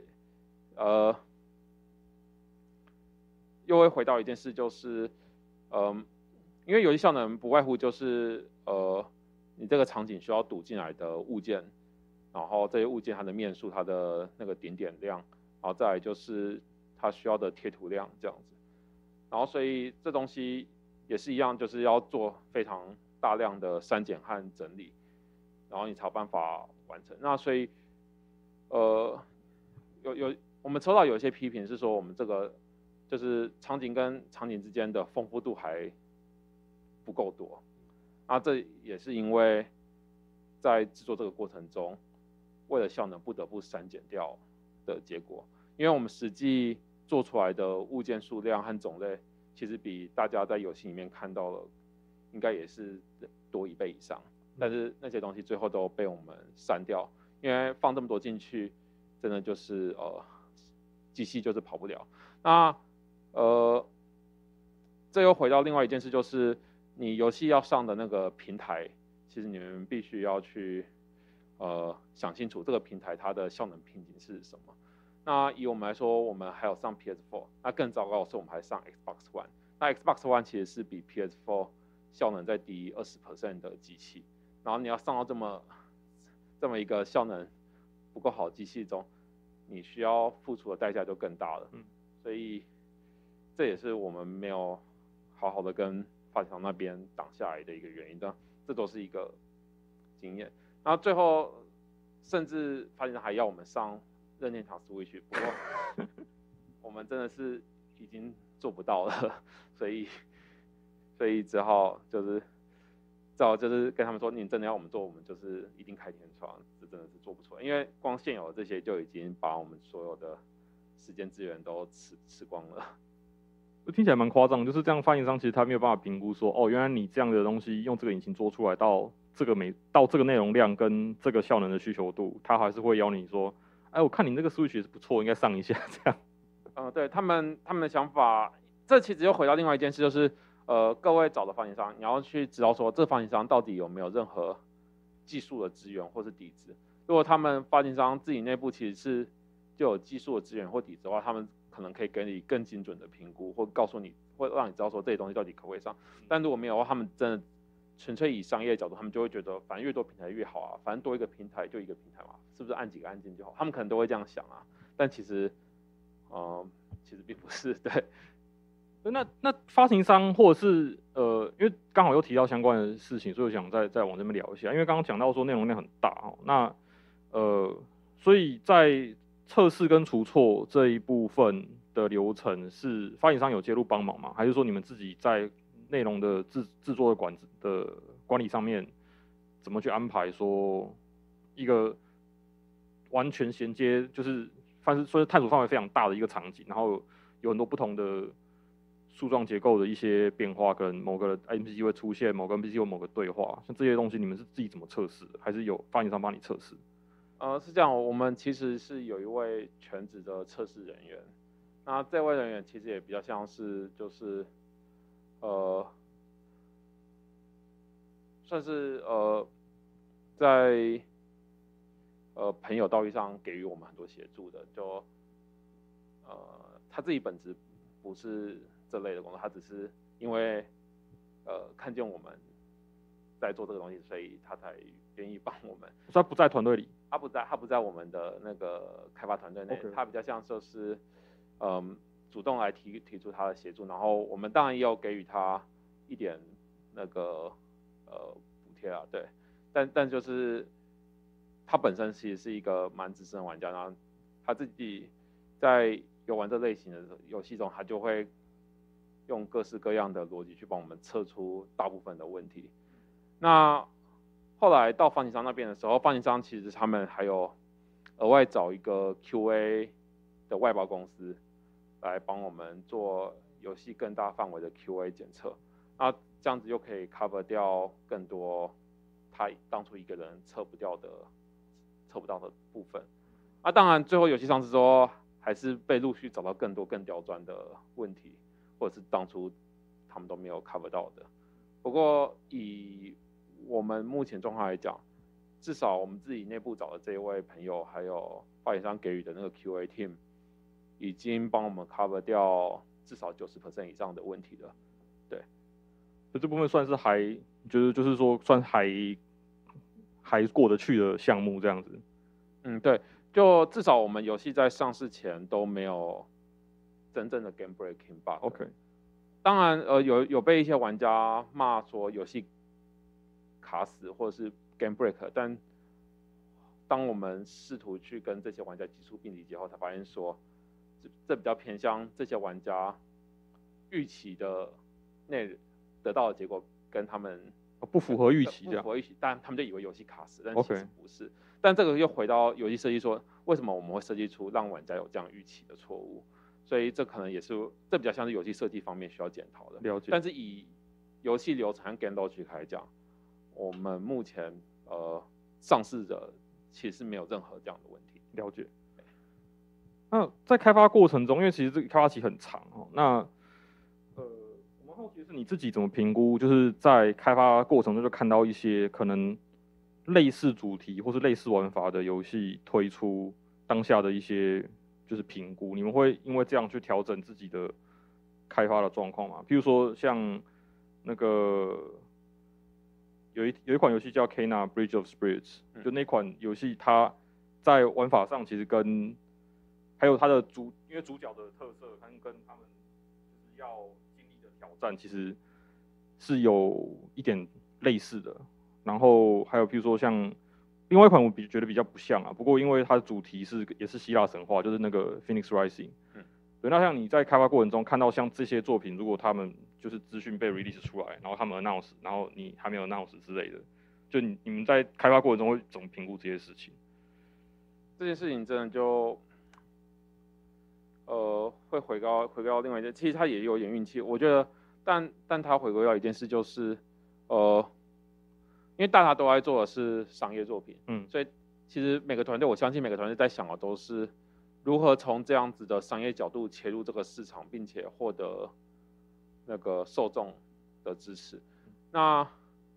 又会回到一件事，就是因为游戏效能不外乎就是你这个场景需要读进来的物件，然后这些物件它的面数、它的那个点点量，然后再来就是它需要的贴图量这样子。然后所以这东西也是一样，就是要做非常大量的删减和整理，然后你才有办法完成。那所以我们抽到有一些批评是说我们这个就是场景跟场景之间的丰富度还不够多。那这也是因为在制作这个过程中，为了效能不得不删减掉的结果。因为我们实际做出来的物件数量和种类，其实比大家在游戏里面看到的应该也是多1倍以上。但是那些东西最后都被我们删掉，因为放这么多进去，真的就是机器就是跑不了。那这又回到另外一件事，就是你游戏要上的那个平台，其实你们必须要去想清楚这个平台它的效能瓶颈是什么。那以我们来说，我们还有上 PS4， 那更糟糕的是我们还上 Xbox One。那 Xbox One 其实是比 PS4 效能再低20% 的机器，然后你要上到这么一个效能不够好的机器中，你需要付出的代价就更大了。所以这也是我们没有好好的跟发行商那边挡下来的一个原因的，这都是一个经验。然后最后甚至发行商还要我们上任天堂 Switch， 不过我们真的是已经做不到了，所以只好就是跟他们说，你真的要我们做，我们就是一定开天窗，这真的是做不出来，因为光现有的这些就已经把我们所有的时间资源都吃光了。 听起来蛮夸张，就是这样，发行商其实他没有办法评估说，哦，原来你这样的东西用这个引擎做出来到这个内容量跟这个效能的需求度，他还是会邀你说，哎，我看你那个 Switch 是不错，应该上一下这样。 对他们的想法，这其实又回到另外一件事，就是各位找的发行商，你要去知道说这发行商到底有没有任何技术的资源或是底子。如果他们发行商自己内部其实是就有技术的资源或底子的话，他们可能可以给你更精准的评估，或告诉你，或让你知道说这些东西到底可不可以上。但如果没有的话，他们真的纯粹以商业角度，他们就会觉得，反正越多平台越好啊，反正多一个平台就一个平台嘛，是不是按几个按键就好？他们可能都会这样想啊，但其实并不是。对。 那发行商或者是因为刚好又提到相关的事情，所以我想再往这边聊一下。因为刚刚讲到说内容量很大哦，那所以在测试跟除错这一部分的流程是发行商有介入帮忙吗？还是说你们自己在内容的制作的管理上面怎么去安排？说一个完全衔接，就是算是探索范围非常大的一个场景，然后有很多不同的树状结构的一些变化，可能某个 NPC 会出现，某个 NPC 有某个对话，像这些东西你们是自己怎么测试的？还是有发行商帮你测试？ 是这样，我们其实是有一位全职的测试人员，那这位人员其实也比较像是就是算是在朋友道义上给予我们很多协助的，就他自己本质不是这类的工作，他只是因为看见我们在做这个东西，所以他才愿意帮我们。 他不在团队里， 他不在我们的那个开发团队内， Okay. 他比较像就是主动来提出他的协助，然后我们当然也有给予他一点那个补贴啊，对，但就是他本身其实是一个蛮资深的玩家，然后他自己在有玩这类型的游戏中，他就会用各式各样的逻辑去帮我们测出大部分的问题。那后来到发行商那边的时候，发行商其实他们还有额外找一个 QA 的外包公司来帮我们做游戏更大范围的 QA 检测，那这样子就可以 cover 掉更多他当初一个人测不到的部分。那当然最后游戏上市之后，还是被陆续找到更多更刁钻的问题，或者是当初他们都没有 cover 到的。不过以我们目前状况来讲，至少我们自己内部找的这一位朋友，还有发行商给予的那个 QA team， 已经帮我们 cover 掉至少90% 以上的问题了。对， 所以这部分算是就是说算还过得去的项目这样子。 对，就至少我们游戏在上市前都没有真正的 game breaking bug。OK， 当然有被一些玩家骂说游戏卡死或者是 game break， 但当我们试图去跟这些玩家技术并理解后，才发现说这比较偏向这些玩家预期的得到的结果跟他们不符合预期， 不符合预期，但他们就以为游戏卡死，但其实不是。但这个又回到游戏设计说，为什么我们会设计出让玩家有这样预期的错误？所以这可能也是比较像是游戏设计方面需要检讨的。 了解。 但是以游戏流程和 game logic 来讲，我们目前上市的其实是没有任何这样的问题。 了解。那在开发过程中，因为其实这个开发期很长哦，那我们好奇的是你自己怎么评估，就是在开发过程中就看到一些可能类似主题或是类似玩法的游戏推出当下的一些就是评估，你们会因为这样去调整自己的开发的状况吗？譬如说像那个有一款游戏叫 Kena Bridge of Spirits，就那款游戏它在玩法上其实还有它的因为主角的特色跟他们就是要经历的挑战其实是有一点类似的。然后还有譬如说像另外一款我觉得比较不像啊，不过因为它的主题也是希腊神话，就是那个 Phoenix Rising。对，那像你在开发过程中看到像这些作品，如果他们就是资讯被 release 出来，然后他们 announce， 然后你还没有 announce 之类的，就你们在开发过程中会怎么评估这些事情？ 这件事情真的就会回到另外一件，其实它也有点运气，我觉得，但它回归到一件事就是因为大家都在做的是商业作品，所以其实每个团队，我相信每个团队在想的都是如何从这样子的商业角度切入这个市场，并且获得那个受众的支持。那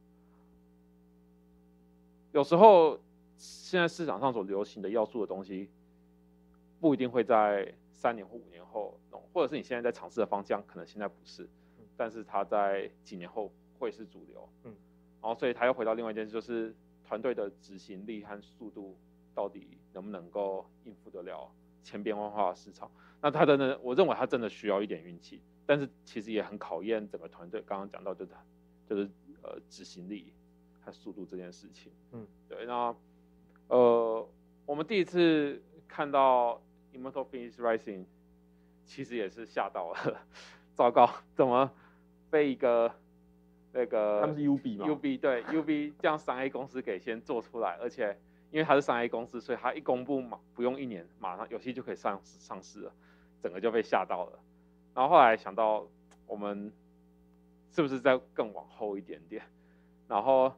有时候现在市场上所流行的要素的东西，不一定会在3年或5年后弄，或者是你现在在尝试的方向，可能现在不是，但是它在几年后会是主流。然后所以他又回到另外一件事，就是团队的执行力和速度到底能不能够应付得了千变万化的市场。那我认为他真的需要一点运气，但是其实也很考验整个团队。刚刚讲到就是执行力和速度这件事情。对。那我们第一次看到 Immortal Phoenix Rising， 其实也是嚇到了，糟糕，怎么被一个那个他们是 UB 嘛 ？UB 对 UB 这样3A 公司给先做出来，而且因为它是3A 公司，所以它一公布不用1年，马上游戏就可以上市了，整个就被吓到了。然后后来想到我们是不是再更往后一点点，然后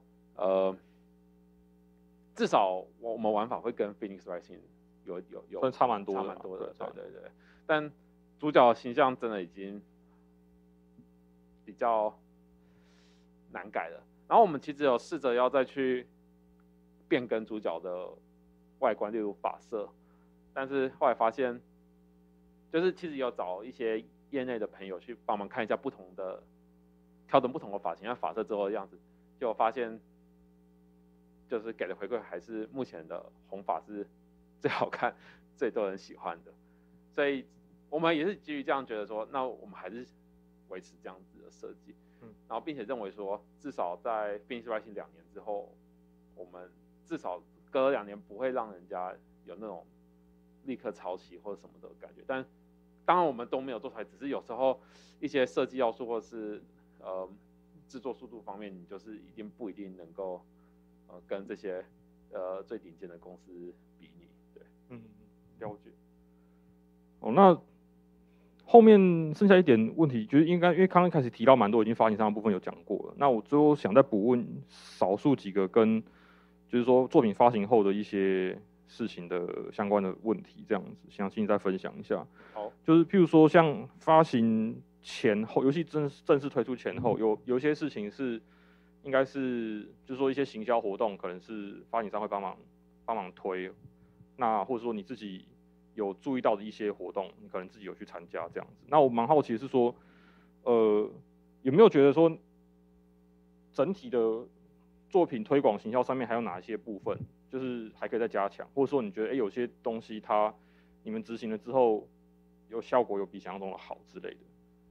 至少我们玩法会跟 Phoenix Rising 有差蛮多的， 对。但主角形象真的已经比较难改了。然后我们其实有试着要再去变更主角的外观，例如发色，但是后来发现，就是其实有找一些业内的朋友去帮忙看一下调整不同的发型和发色之后的样子，就发现就是给的回馈还是目前的红发是最好看、最多人喜欢的。所以我们也是基于这样觉得说，那我们还是维持这样子的设计，然后并且认为说，至少在 Phoenix Rising 2年之后，我们至少隔了2年不会让人家有那种立刻抄袭或者什么的感觉。但当然我们都没有做出来，只是有时候一些设计要素或是制作速度方面，你就是不一定能够跟这些最顶尖的公司比拟。对， 了解。哦，那后面剩下一点问题，就是因为刚刚开始提到蛮多已经发行商的部分有讲过了，那我最后想再补问少数几个跟就是说作品发行后的一些事情的相关的问题，这样子详细再分享一下。 好， 就是譬如说像发行前后，游戏正式推出前后，有一些事情是应该是就是说一些行销活动，可能是发行商会帮忙推，那或者说你自己有注意到的一些活动，你可能自己有去参加这样子。那我蛮好奇的是说，有没有觉得说整体的作品推广行销上面还有哪一些部分，就是还可以再加强，或者说你觉得有些东西你们执行了之后有效果有比想象中的好之类的？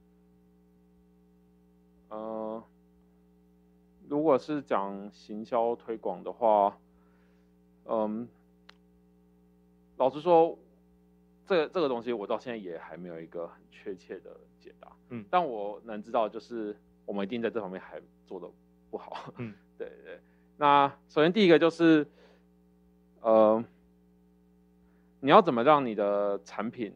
如果是讲行销推广的话，老实说，这个东西我到现在也还没有一个很确切的解答。但我能知道就是我们一定在这方面还做得不好。对。那首先第一个就是，你要怎么让你的产品，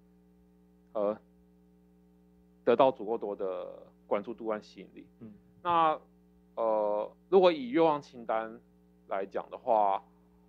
得到足够多的关注度和吸引力？那如果以愿望清单来讲的话，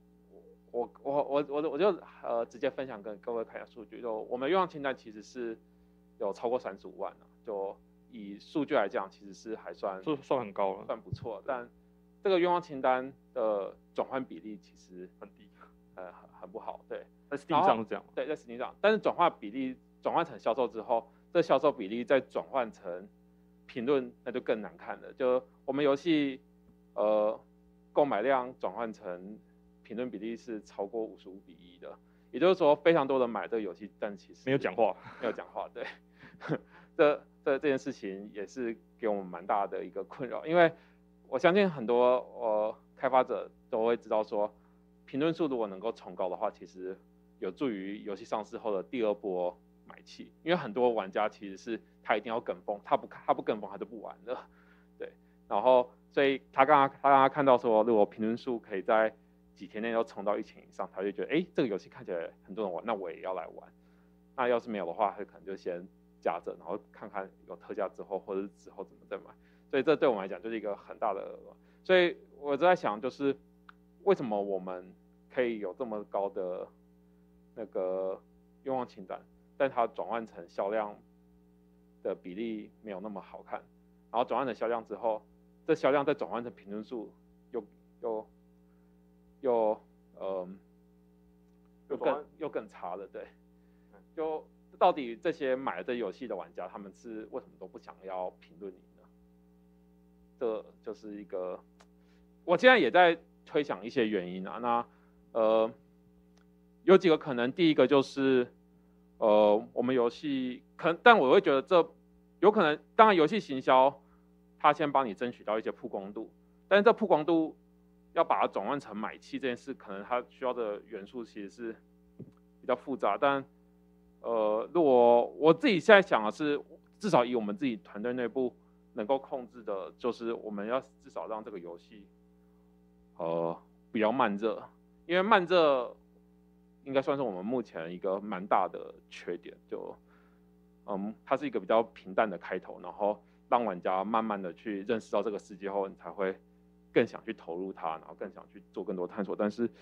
我就直接分享跟各位看一下数据。就我们愿望清单其实是有超过35万了，就以数据来讲，其实是还算很高了， 算不错。但这个愿望清单的转换比例其实很低， 很不好。对， 在 Steam 上是这样。 对，在 Steam 上，但是转换比例转换成销售之后，这销售比例再转换成评论，那就更难看了。就我们游戏购买量转换成评论比例是超过55:1的，也就是说非常多人买这个游戏，但其实没有讲话。 对，这件事情也是给我们蛮大的一个困扰，因为我相信很多开发者都会知道说，评论数如果能够冲高的话，其实有助于游戏上市后的第二波买气，因为很多玩家其实是他一定要跟风，他不跟风他就不玩了。对，然后所以他刚刚看到说，如果评论数可以在几天内都冲到1000以上，他就觉得这个游戏看起来很多人玩，那我也要来玩。那要是没有的话，他可能就先加着，然后看看有特价之后，或者是之后怎么再买。所以这对我们来讲就是一个很大的，所以我在想，就是为什么我们可以有这么高的那个愿望清单，但它转换成销量的比例没有那么好看，然后转换成销量之后，这销量再转换成评论数又更差了。对，就到底这些买了这游戏的玩家，他们是为什么都不想要评论你呢？这就是一个，我现在也在推想一些原因啊。那有几个可能，第一个就是我们游戏但我会觉得这有可能，当然游戏行销他先帮你争取到一些曝光度，但是这曝光度要把它转换成买气这件事，可能它需要的元素其实是比较复杂。但如果我自己现在想的是，至少以我们自己团队内部能够控制的，就是我们要至少让这个游戏不要慢热，因为慢热应该算是我们目前一个蛮大的缺点。就它是一个比较平淡的开头，然后让玩家慢慢的去认识到这个世界后，你才会更想去投入它，然后更想去做更多探索。但是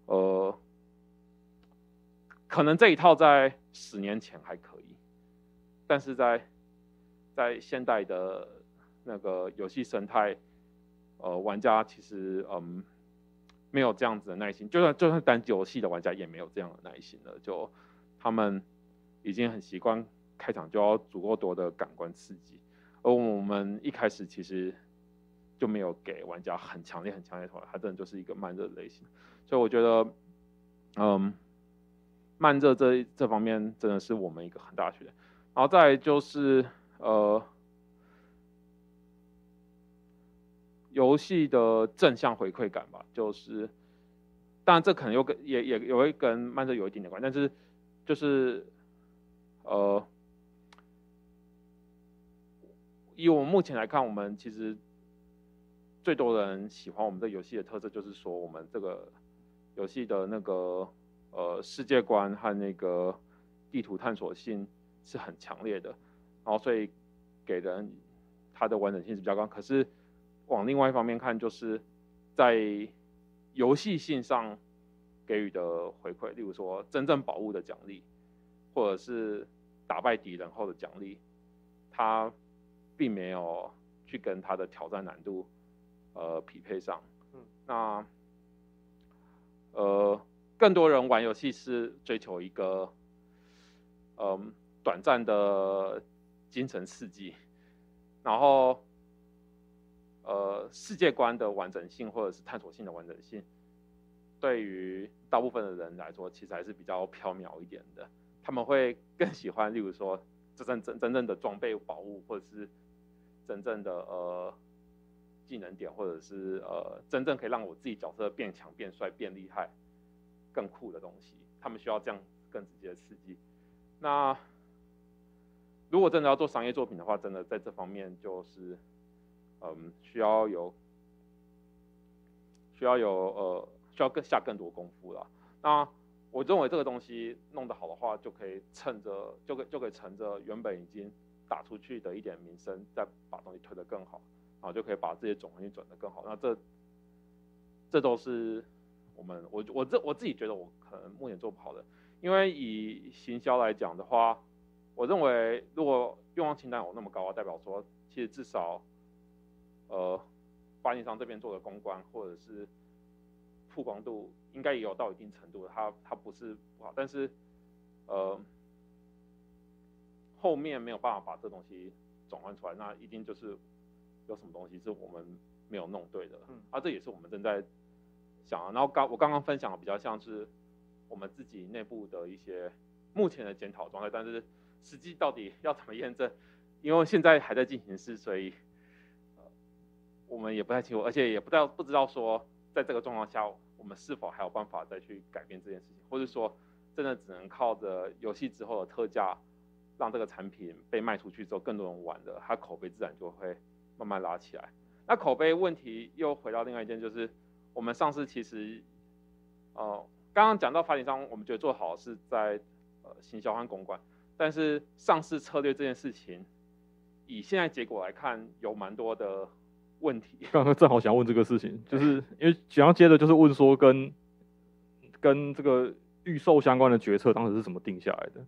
可能这一套在10年前还可以，但是在现代的那个游戏生态，玩家其实没有这样子的耐心，就算单机游戏的玩家也没有这样的耐心了。就他们已经很习惯开场就要足够多的感官刺激，而我们一开始其实就没有给玩家很强烈的它真的就是一个慢热类型。所以我觉得慢热这方面真的是我们一个很大的缺点。然后再来就是游戏的正向回馈感吧，就是当然这可能也会跟慢热有一点点关系，但是就是以我们目前来看，我们其实最多人喜欢我们这个游戏的特色，就是说我们这个游戏的那个世界观和那个地图探索性是很强烈的，然后所以给人它的完整性是比较高。可是往另外一方面看，就是在游戏性上给予的回馈，例如说真正宝物的奖励，或者是打败敌人后的奖励，它并没有去跟它的挑战难度匹配上。那更多人玩游戏是追求一个短暂的精神刺激，然后世界观的完整性或者是探索性的完整性，对于大部分的人来说，其实还是比较缥缈一点的。他们会更喜欢，例如说真正的装备宝物，或者是真正的技能点，或者是真正可以让我自己角色变强、变帅、变厉害、更酷的东西。他们需要这样更直接的刺激。那如果真的要做商业作品的话，真的在这方面就是需要更下更多功夫了。那我认为这个东西弄得好的话，就可以乘着原本已经打出去的一点名声，再把东西推得更好，然后就可以把这些总环境转得更好。那这都是我自己觉得我可能目前做不好的，因为以行销来讲的话，我认为如果愿望清单有那么高，代表说其实至少发行商这边做的公关或者是曝光度应该也有到一定程度，它不是不好，但是后面没有办法把这东西转换出来，那一定就是有什么东西是我们没有弄对的，这也是我们正在想啊。然后我刚刚分享的比较像是我们自己内部的一些目前的检讨状态，但是实际到底要怎么验证，因为现在还在进行式，所以我们也不太清楚，而且也不知道说在这个状况下，我们是否还有办法再去改变这件事情，或者说真的只能靠着游戏之后的特价，让这个产品被卖出去之后，更多人玩的，它口碑自然就会慢慢拉起来。那口碑问题又回到另外一件，就是我们上市其实，刚刚讲到发行商，我们觉得做好是在行销和公关，但是上市策略这件事情，以现在结果来看，有蛮多的问题。 刚刚正好想问这个事情，就是因为想要接着就是问说跟这个预售相关的决策当时是怎么定下来的？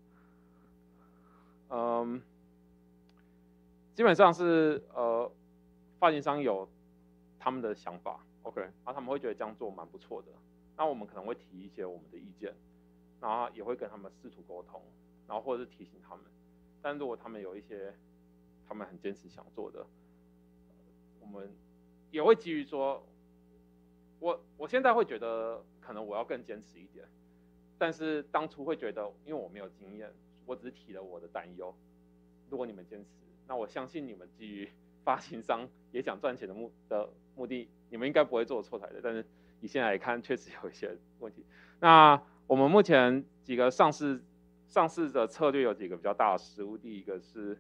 基本上是发行商有他们的想法 ，OK， 然后他们会觉得这样做蛮不错的，那我们可能会提一些我们的意见，然后也会跟他们试图沟通，然后或者是提醒他们。但如果他们有一些他们很坚持想做的，我们也会基于说，我现在会觉得可能我要更坚持一点，但是当初会觉得因为我没有经验，我只是提了我的担忧。如果你们坚持，那我相信你们基于发行商也想赚钱的目的，你们应该不会做错才对。但是以现在来看，确实有一些问题。那我们目前几个上市的策略有几个比较大的失误。第一个是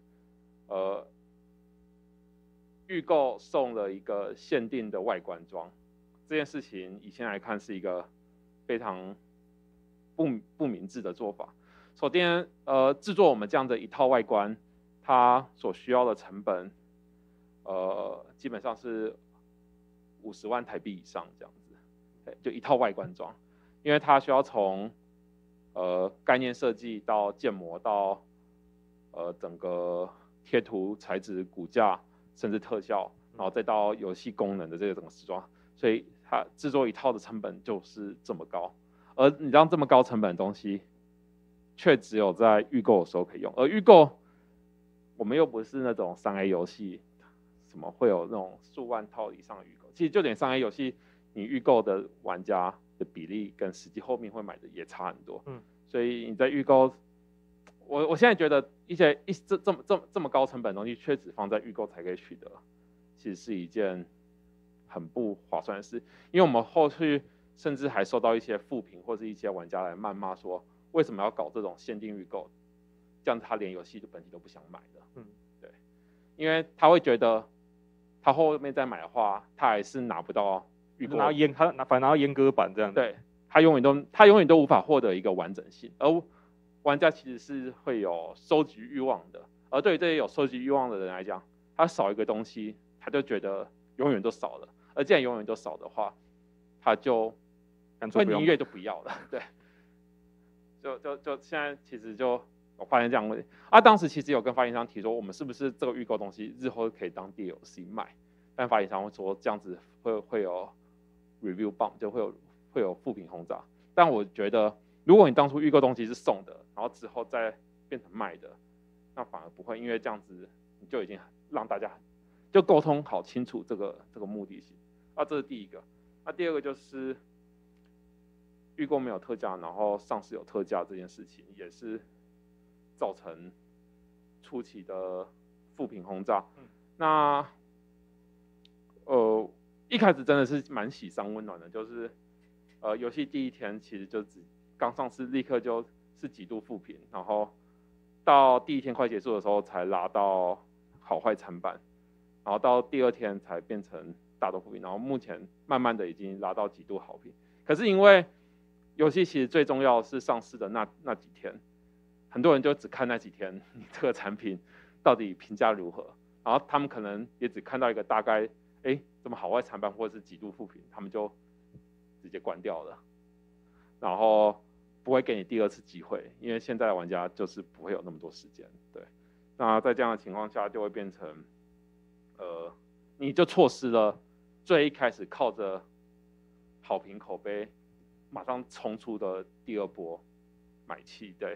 预购送了一个限定的外观装，这件事情以现在来看是一个非常不明智的做法。首先，制作我们这样的一套外观，它所需要的成本，基本上是50万台币以上这样子，就一套外观装，因为它需要从概念设计到建模到整个贴图、材质、骨架，甚至特效，然后再到游戏功能的这个整个时装，所以它制作一套的成本就是这么高。而你让这么高成本的东西，却只有在预购的时候可以用。而预购，我们又不是那种3A 游戏，什么会有那种数万套以上的预购。其实就连3A 游戏，你预购的玩家的比例跟实际后面会买的也差很多。 所以你在预购，我现在觉得这么高成本的东西，却只放在预购才可以取得，其实是一件很不划算的事。因为我们后续甚至还收到一些负评或是一些玩家来谩骂说，为什么要搞这种限定预购，这样他连游戏的本体都不想买的。对，因为他会觉得他后面再买的话，他还是拿不到预购， 反而拿到阉割版这样。 对，他永远都无法获得一个完整性，而玩家其实是会有收集欲望的，而对于这些有收集欲望的人来讲，他少一个东西，他就觉得永远都少了，而既然永远都少的话，他就会宁愿就不要了。对，就现在其实就我发现这样的问题当时其实有跟发行商提说，我们是不是这个预购东西日后可以当 DLC 卖，但发行商会说这样子会有 review bomb， 就会有负评轰炸。但我觉得，如果你当初预购东西是送的，然后之后再变成卖的，那反而不会，因为这样子你就已经让大家就沟通好清楚这个目的性。这是第一个。那第二个就是预购没有特价，然后上市有特价这件事情，也是造成初期的负评轰炸。那一开始真的是蛮喜上温暖的，就是游戏第一天其实就刚上市，立刻就是几度负评，然后到第一天快结束的时候才拉到好坏参半，然后到第二天才变成大多负评，然后目前慢慢的已经拉到几度好评。可是因为游戏其实最重要的是上市的那几天，很多人就只看那几天你这个产品到底评价如何，然后他们可能也只看到一个大概，怎么好坏参半或者是几度负评，他们就直接关掉了，然后不会给你第二次机会，因为现在的玩家就是不会有那么多时间。对，那在这样的情况下，就会变成，你就错失了最一开始靠着好评口碑马上冲出的第二波买气。对，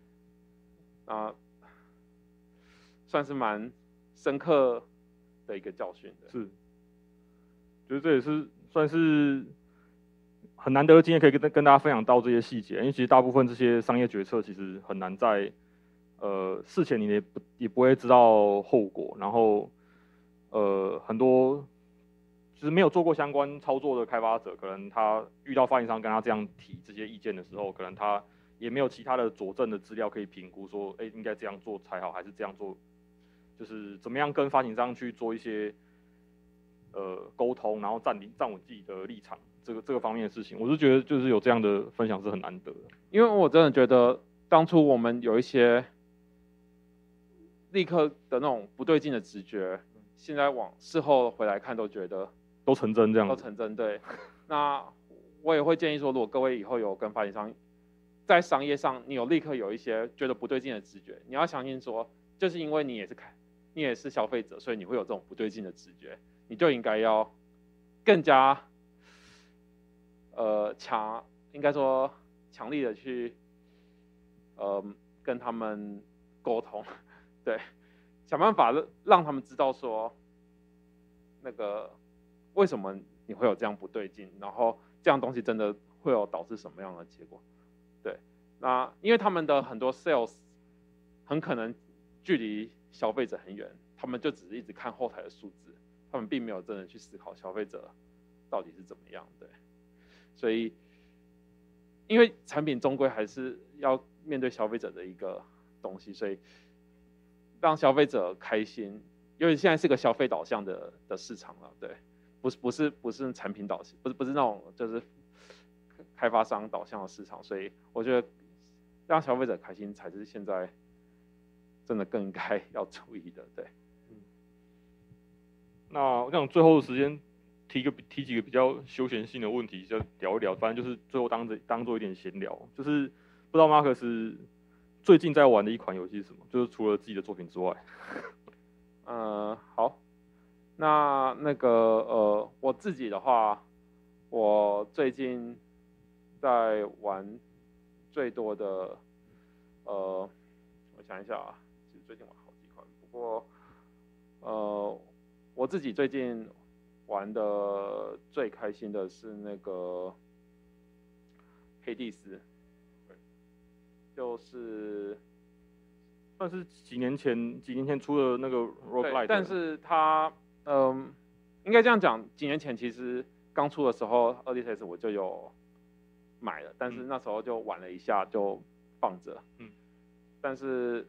算是蛮深刻的一个教训的。 是，觉得这也是算是很难得的经验，可以跟大家分享到这些细节。因为其实大部分这些商业决策其实很难在事前你也不会知道后果，然后很多就是没有做过相关操作的开发者，可能他遇到发行商跟他这样提这些意见的时候，可能他也没有其他的佐证的资料可以评估说，应该这样做才好，还是这样做，就是怎么样跟发行商去做一些沟通，然后站稳自己的立场，这个方面的事情，我是觉得就是有这样的分享是很难得的。 因为我真的觉得当初我们有一些立刻的那种不对劲的直觉，现在往事后回来看都觉得都成真这样， 都成真。对，那我也会建议说，如果各位以后有跟发行商在商业上，你有立刻有一些觉得不对劲的直觉，你要相信说，就是因为你也是消费者，所以你会有这种不对劲的直觉，你就应该要更加应该说强力的去跟他们沟通，对，想办法让他们知道说那个为什么你会有这样不对劲，然后这样东西真的会有导致什么样的结果。对，那因为他们的很多 sales 很可能距离消费者很远，他们就只是一直看后台的数字，他们并没有真的去思考消费者到底是怎么样。对，所以因为产品终归还是要面对消费者的一个东西，所以让消费者开心，因为现在是个消费导向的市场了。对，不是产品导向，不是那种就是开发商导向的市场，所以我觉得让消费者开心才是现在真的更应该要注意的。对， 那我想最后的时间提几个比较休闲性的问题，就聊一聊，反正就是最后当做一点闲聊。就是不知道马克斯最近在玩的一款游戏是什么？就是除了自己的作品之外。 好，那个我自己的话，我最近在玩最多的我想一下啊，其实最近玩好几款，不过我自己最近玩的最开心的是那个黑帝斯。 就是算是几年前出的那个 roguelite， 但是它应该这样讲，几年前其实刚出的时候 Early Access 我就有买了，但是那时候就玩了一下就放着，但是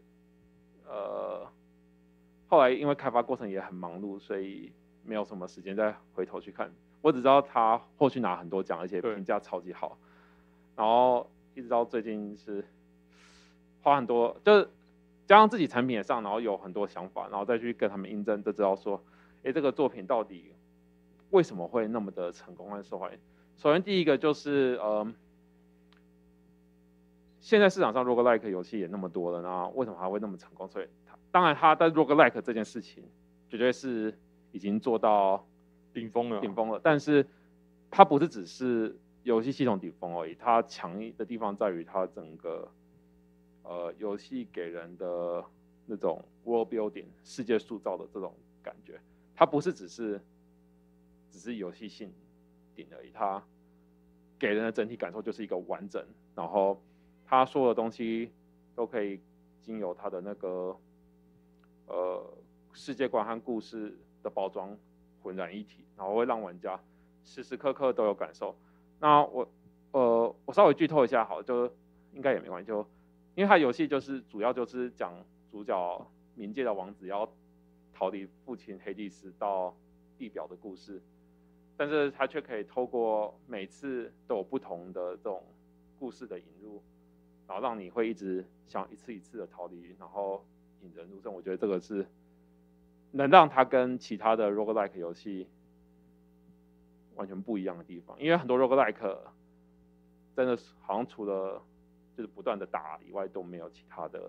后来因为开发过程也很忙碌，所以没有什么时间再回头去看。我只知道他后续拿很多奖，而且评价超级好，然后一直到最近是花很多，就是加上自己产品也上，然后有很多想法，然后再去跟他们印证，就知道说，这个作品到底为什么会那么的成功和受欢迎。首先第一个就是现在市场上 roguelike 游戏也那么多了，那为什么还会那么成功？所以当然他在 roguelike 这件事情绝对是已经做到顶峰了， 但是它不是只是游戏系统顶峰而已，它强的地方在于它整个游戏给人的那种 world building 世界塑造的这种感觉，它不是只是游戏性顶而已，它给人的整体感受就是一个完整，然后它所有的东西都可以经由它的那个世界观和故事的包装浑然一体，然后会让玩家时时刻刻都有感受。那我稍微剧透一下好了，就应该也没关系，就因为它游戏就是主要就是讲主角冥界的王子要逃离父亲黑帝斯到地表的故事，但是他却可以透过每次都有不同的这种故事的引入，然后让你会一直想一次一次的逃离，然后引人入胜。我觉得这个是能让它跟其他的 roguelike 游戏完全不一样的地方，因为很多 roguelike 真的是好像除了就是不断的打以外都没有其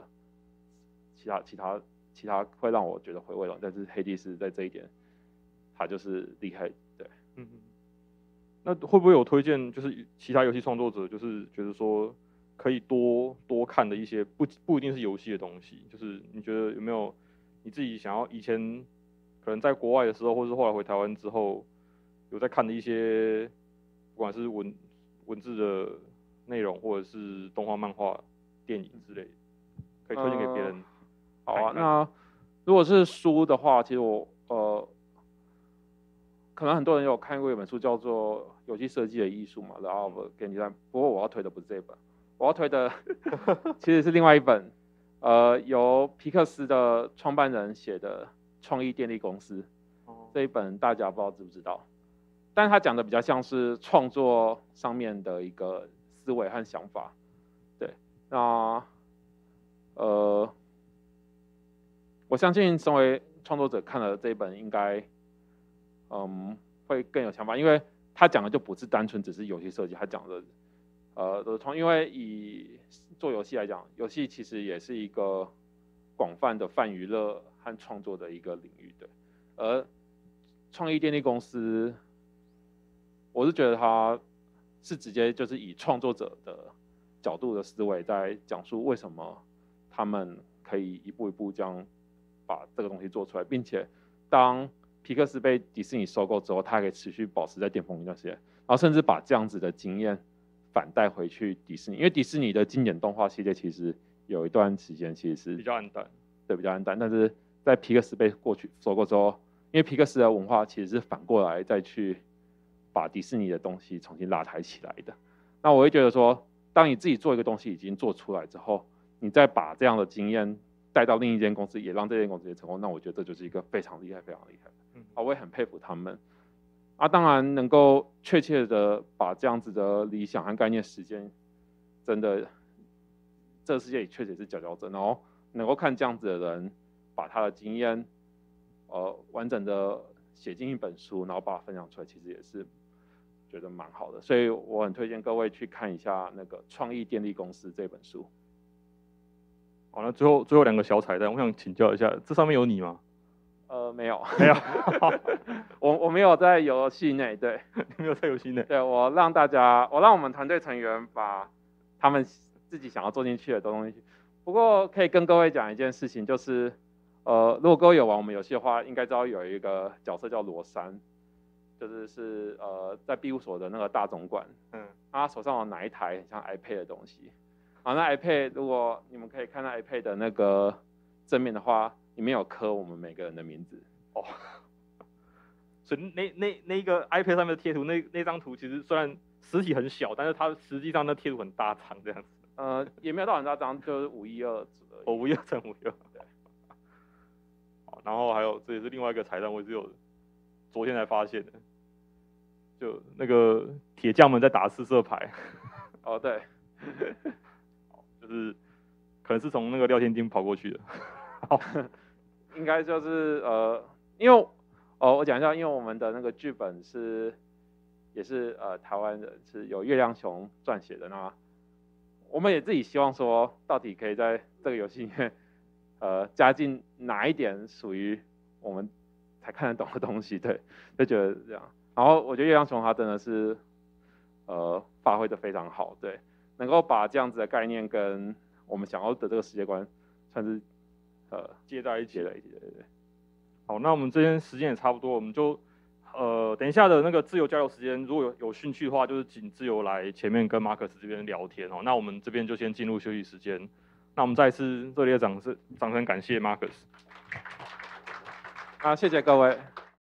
他会让我觉得回味了。但是黑帝斯在这一点，他就是厉害，对。 那会不会有推荐，就是其他游戏创作者，就是觉得说可以多看的一些不一定是游戏的东西，就是你觉得有没有你自己想要以前可能在国外的时候，或是后来回台湾之后有在看的一些，不管是文字的内容，或者是动画、漫画、电影之类的，可以推荐给别人。 好啊，那如果是书的话，其实我可能很多人有看过一本书叫做《游戏设计的艺术》嘛，《The Art of Game Design》。不过我要推的不是这一本，我要推的其实是另外一本，由皮克斯的创办人写的《创意电力公司》。这一本大家不知道知不知道？但是他讲的比较像是创作上面的一个思维和想法。对，那我相信身为创作者看了这一本应该会更有想法，因为他讲的就不是单纯只是游戏设计，他讲的因为以做游戏来讲，游戏其实也是一个广泛的泛娱乐和创作的一个领域，对。而创意电力公司，我是觉得他是直接就是以创作者的角度的思维在讲述为什么他们可以一步一步这样把这个东西做出来，并且当皮克斯被迪士尼收购之后，他还可以持续保持在巅峰一段时间，然后甚至把这样子的经验反带回去迪士尼，因为迪士尼的经典动画系列其实有一段时间其实是比较暗淡， 对，比较暗淡，但是在皮克斯被收购之后，因为皮克斯的文化其实是反过来再去把迪士尼的东西重新拉抬起来的。那我会觉得说，当你自己做一个东西已经做出来之后，你再把这样的经验带到另一间公司，也让这间公司也成功，那我觉得这就是一个非常厉害、非常厉害的。我也很佩服他们。当然能够确切的把这样子的理想和概念实践，真的这个世界里确实是佼佼者。然后能够看这样子的人把他的经验，完整的写进一本书，然后把它分享出来，其实也是觉得蛮好的。所以我很推荐各位去看一下那个《创意电力公司》这本书。 好，那最后2个小彩蛋，我想请教一下，这上面有你吗？ 没有， 没有， 我没有在游戏内，对， 没有在游戏内。 对，我让我们团队成员把他们自己想要做进去的东西。不过可以跟各位讲一件事情，就是如果各位有玩我们游戏的话，应该知道有一个角色叫罗珊，就是在庇护所的那个大总管，他手上有拿一台很像 iPad 的东西， 好，那 iPad 如果你们可以看到 iPad 的那个正面的话，里面有刻我们每个人的名字。 哦，所以那个 iPad 上面的贴图，那张图其实虽然实体很小，但是它实际上那贴图很大张这样子。 也没有到很大张，就是512纸而已。 哦，512乘512。对。好，然后还有这也是另外一个彩蛋，我只有昨天才发现的，就那个铁匠们在打4色牌。 哦，对。 就是可能是从那个廖天丁跑过去的。好， 应该就是因为我讲一下，因为我们的那个剧本也是台湾人是由月亮熊撰写的，那我们也自己希望说，到底可以在这个游戏里面加进哪一点属于我们才看得懂的东西，对，就觉得这样。然后我觉得月亮熊它真的是发挥的非常好，对，能够把这样子的概念跟我们想要的这个世界观算是接在一起， 对。 好，那我们这边时间也差不多，我们就等一下的那个自由交流时间，如果有兴趣的话，就是请自由来前面跟马克斯这边聊天哦。那我们这边就先进入休息时间。那我们再次热烈的掌声感谢马克斯。 谢谢各位。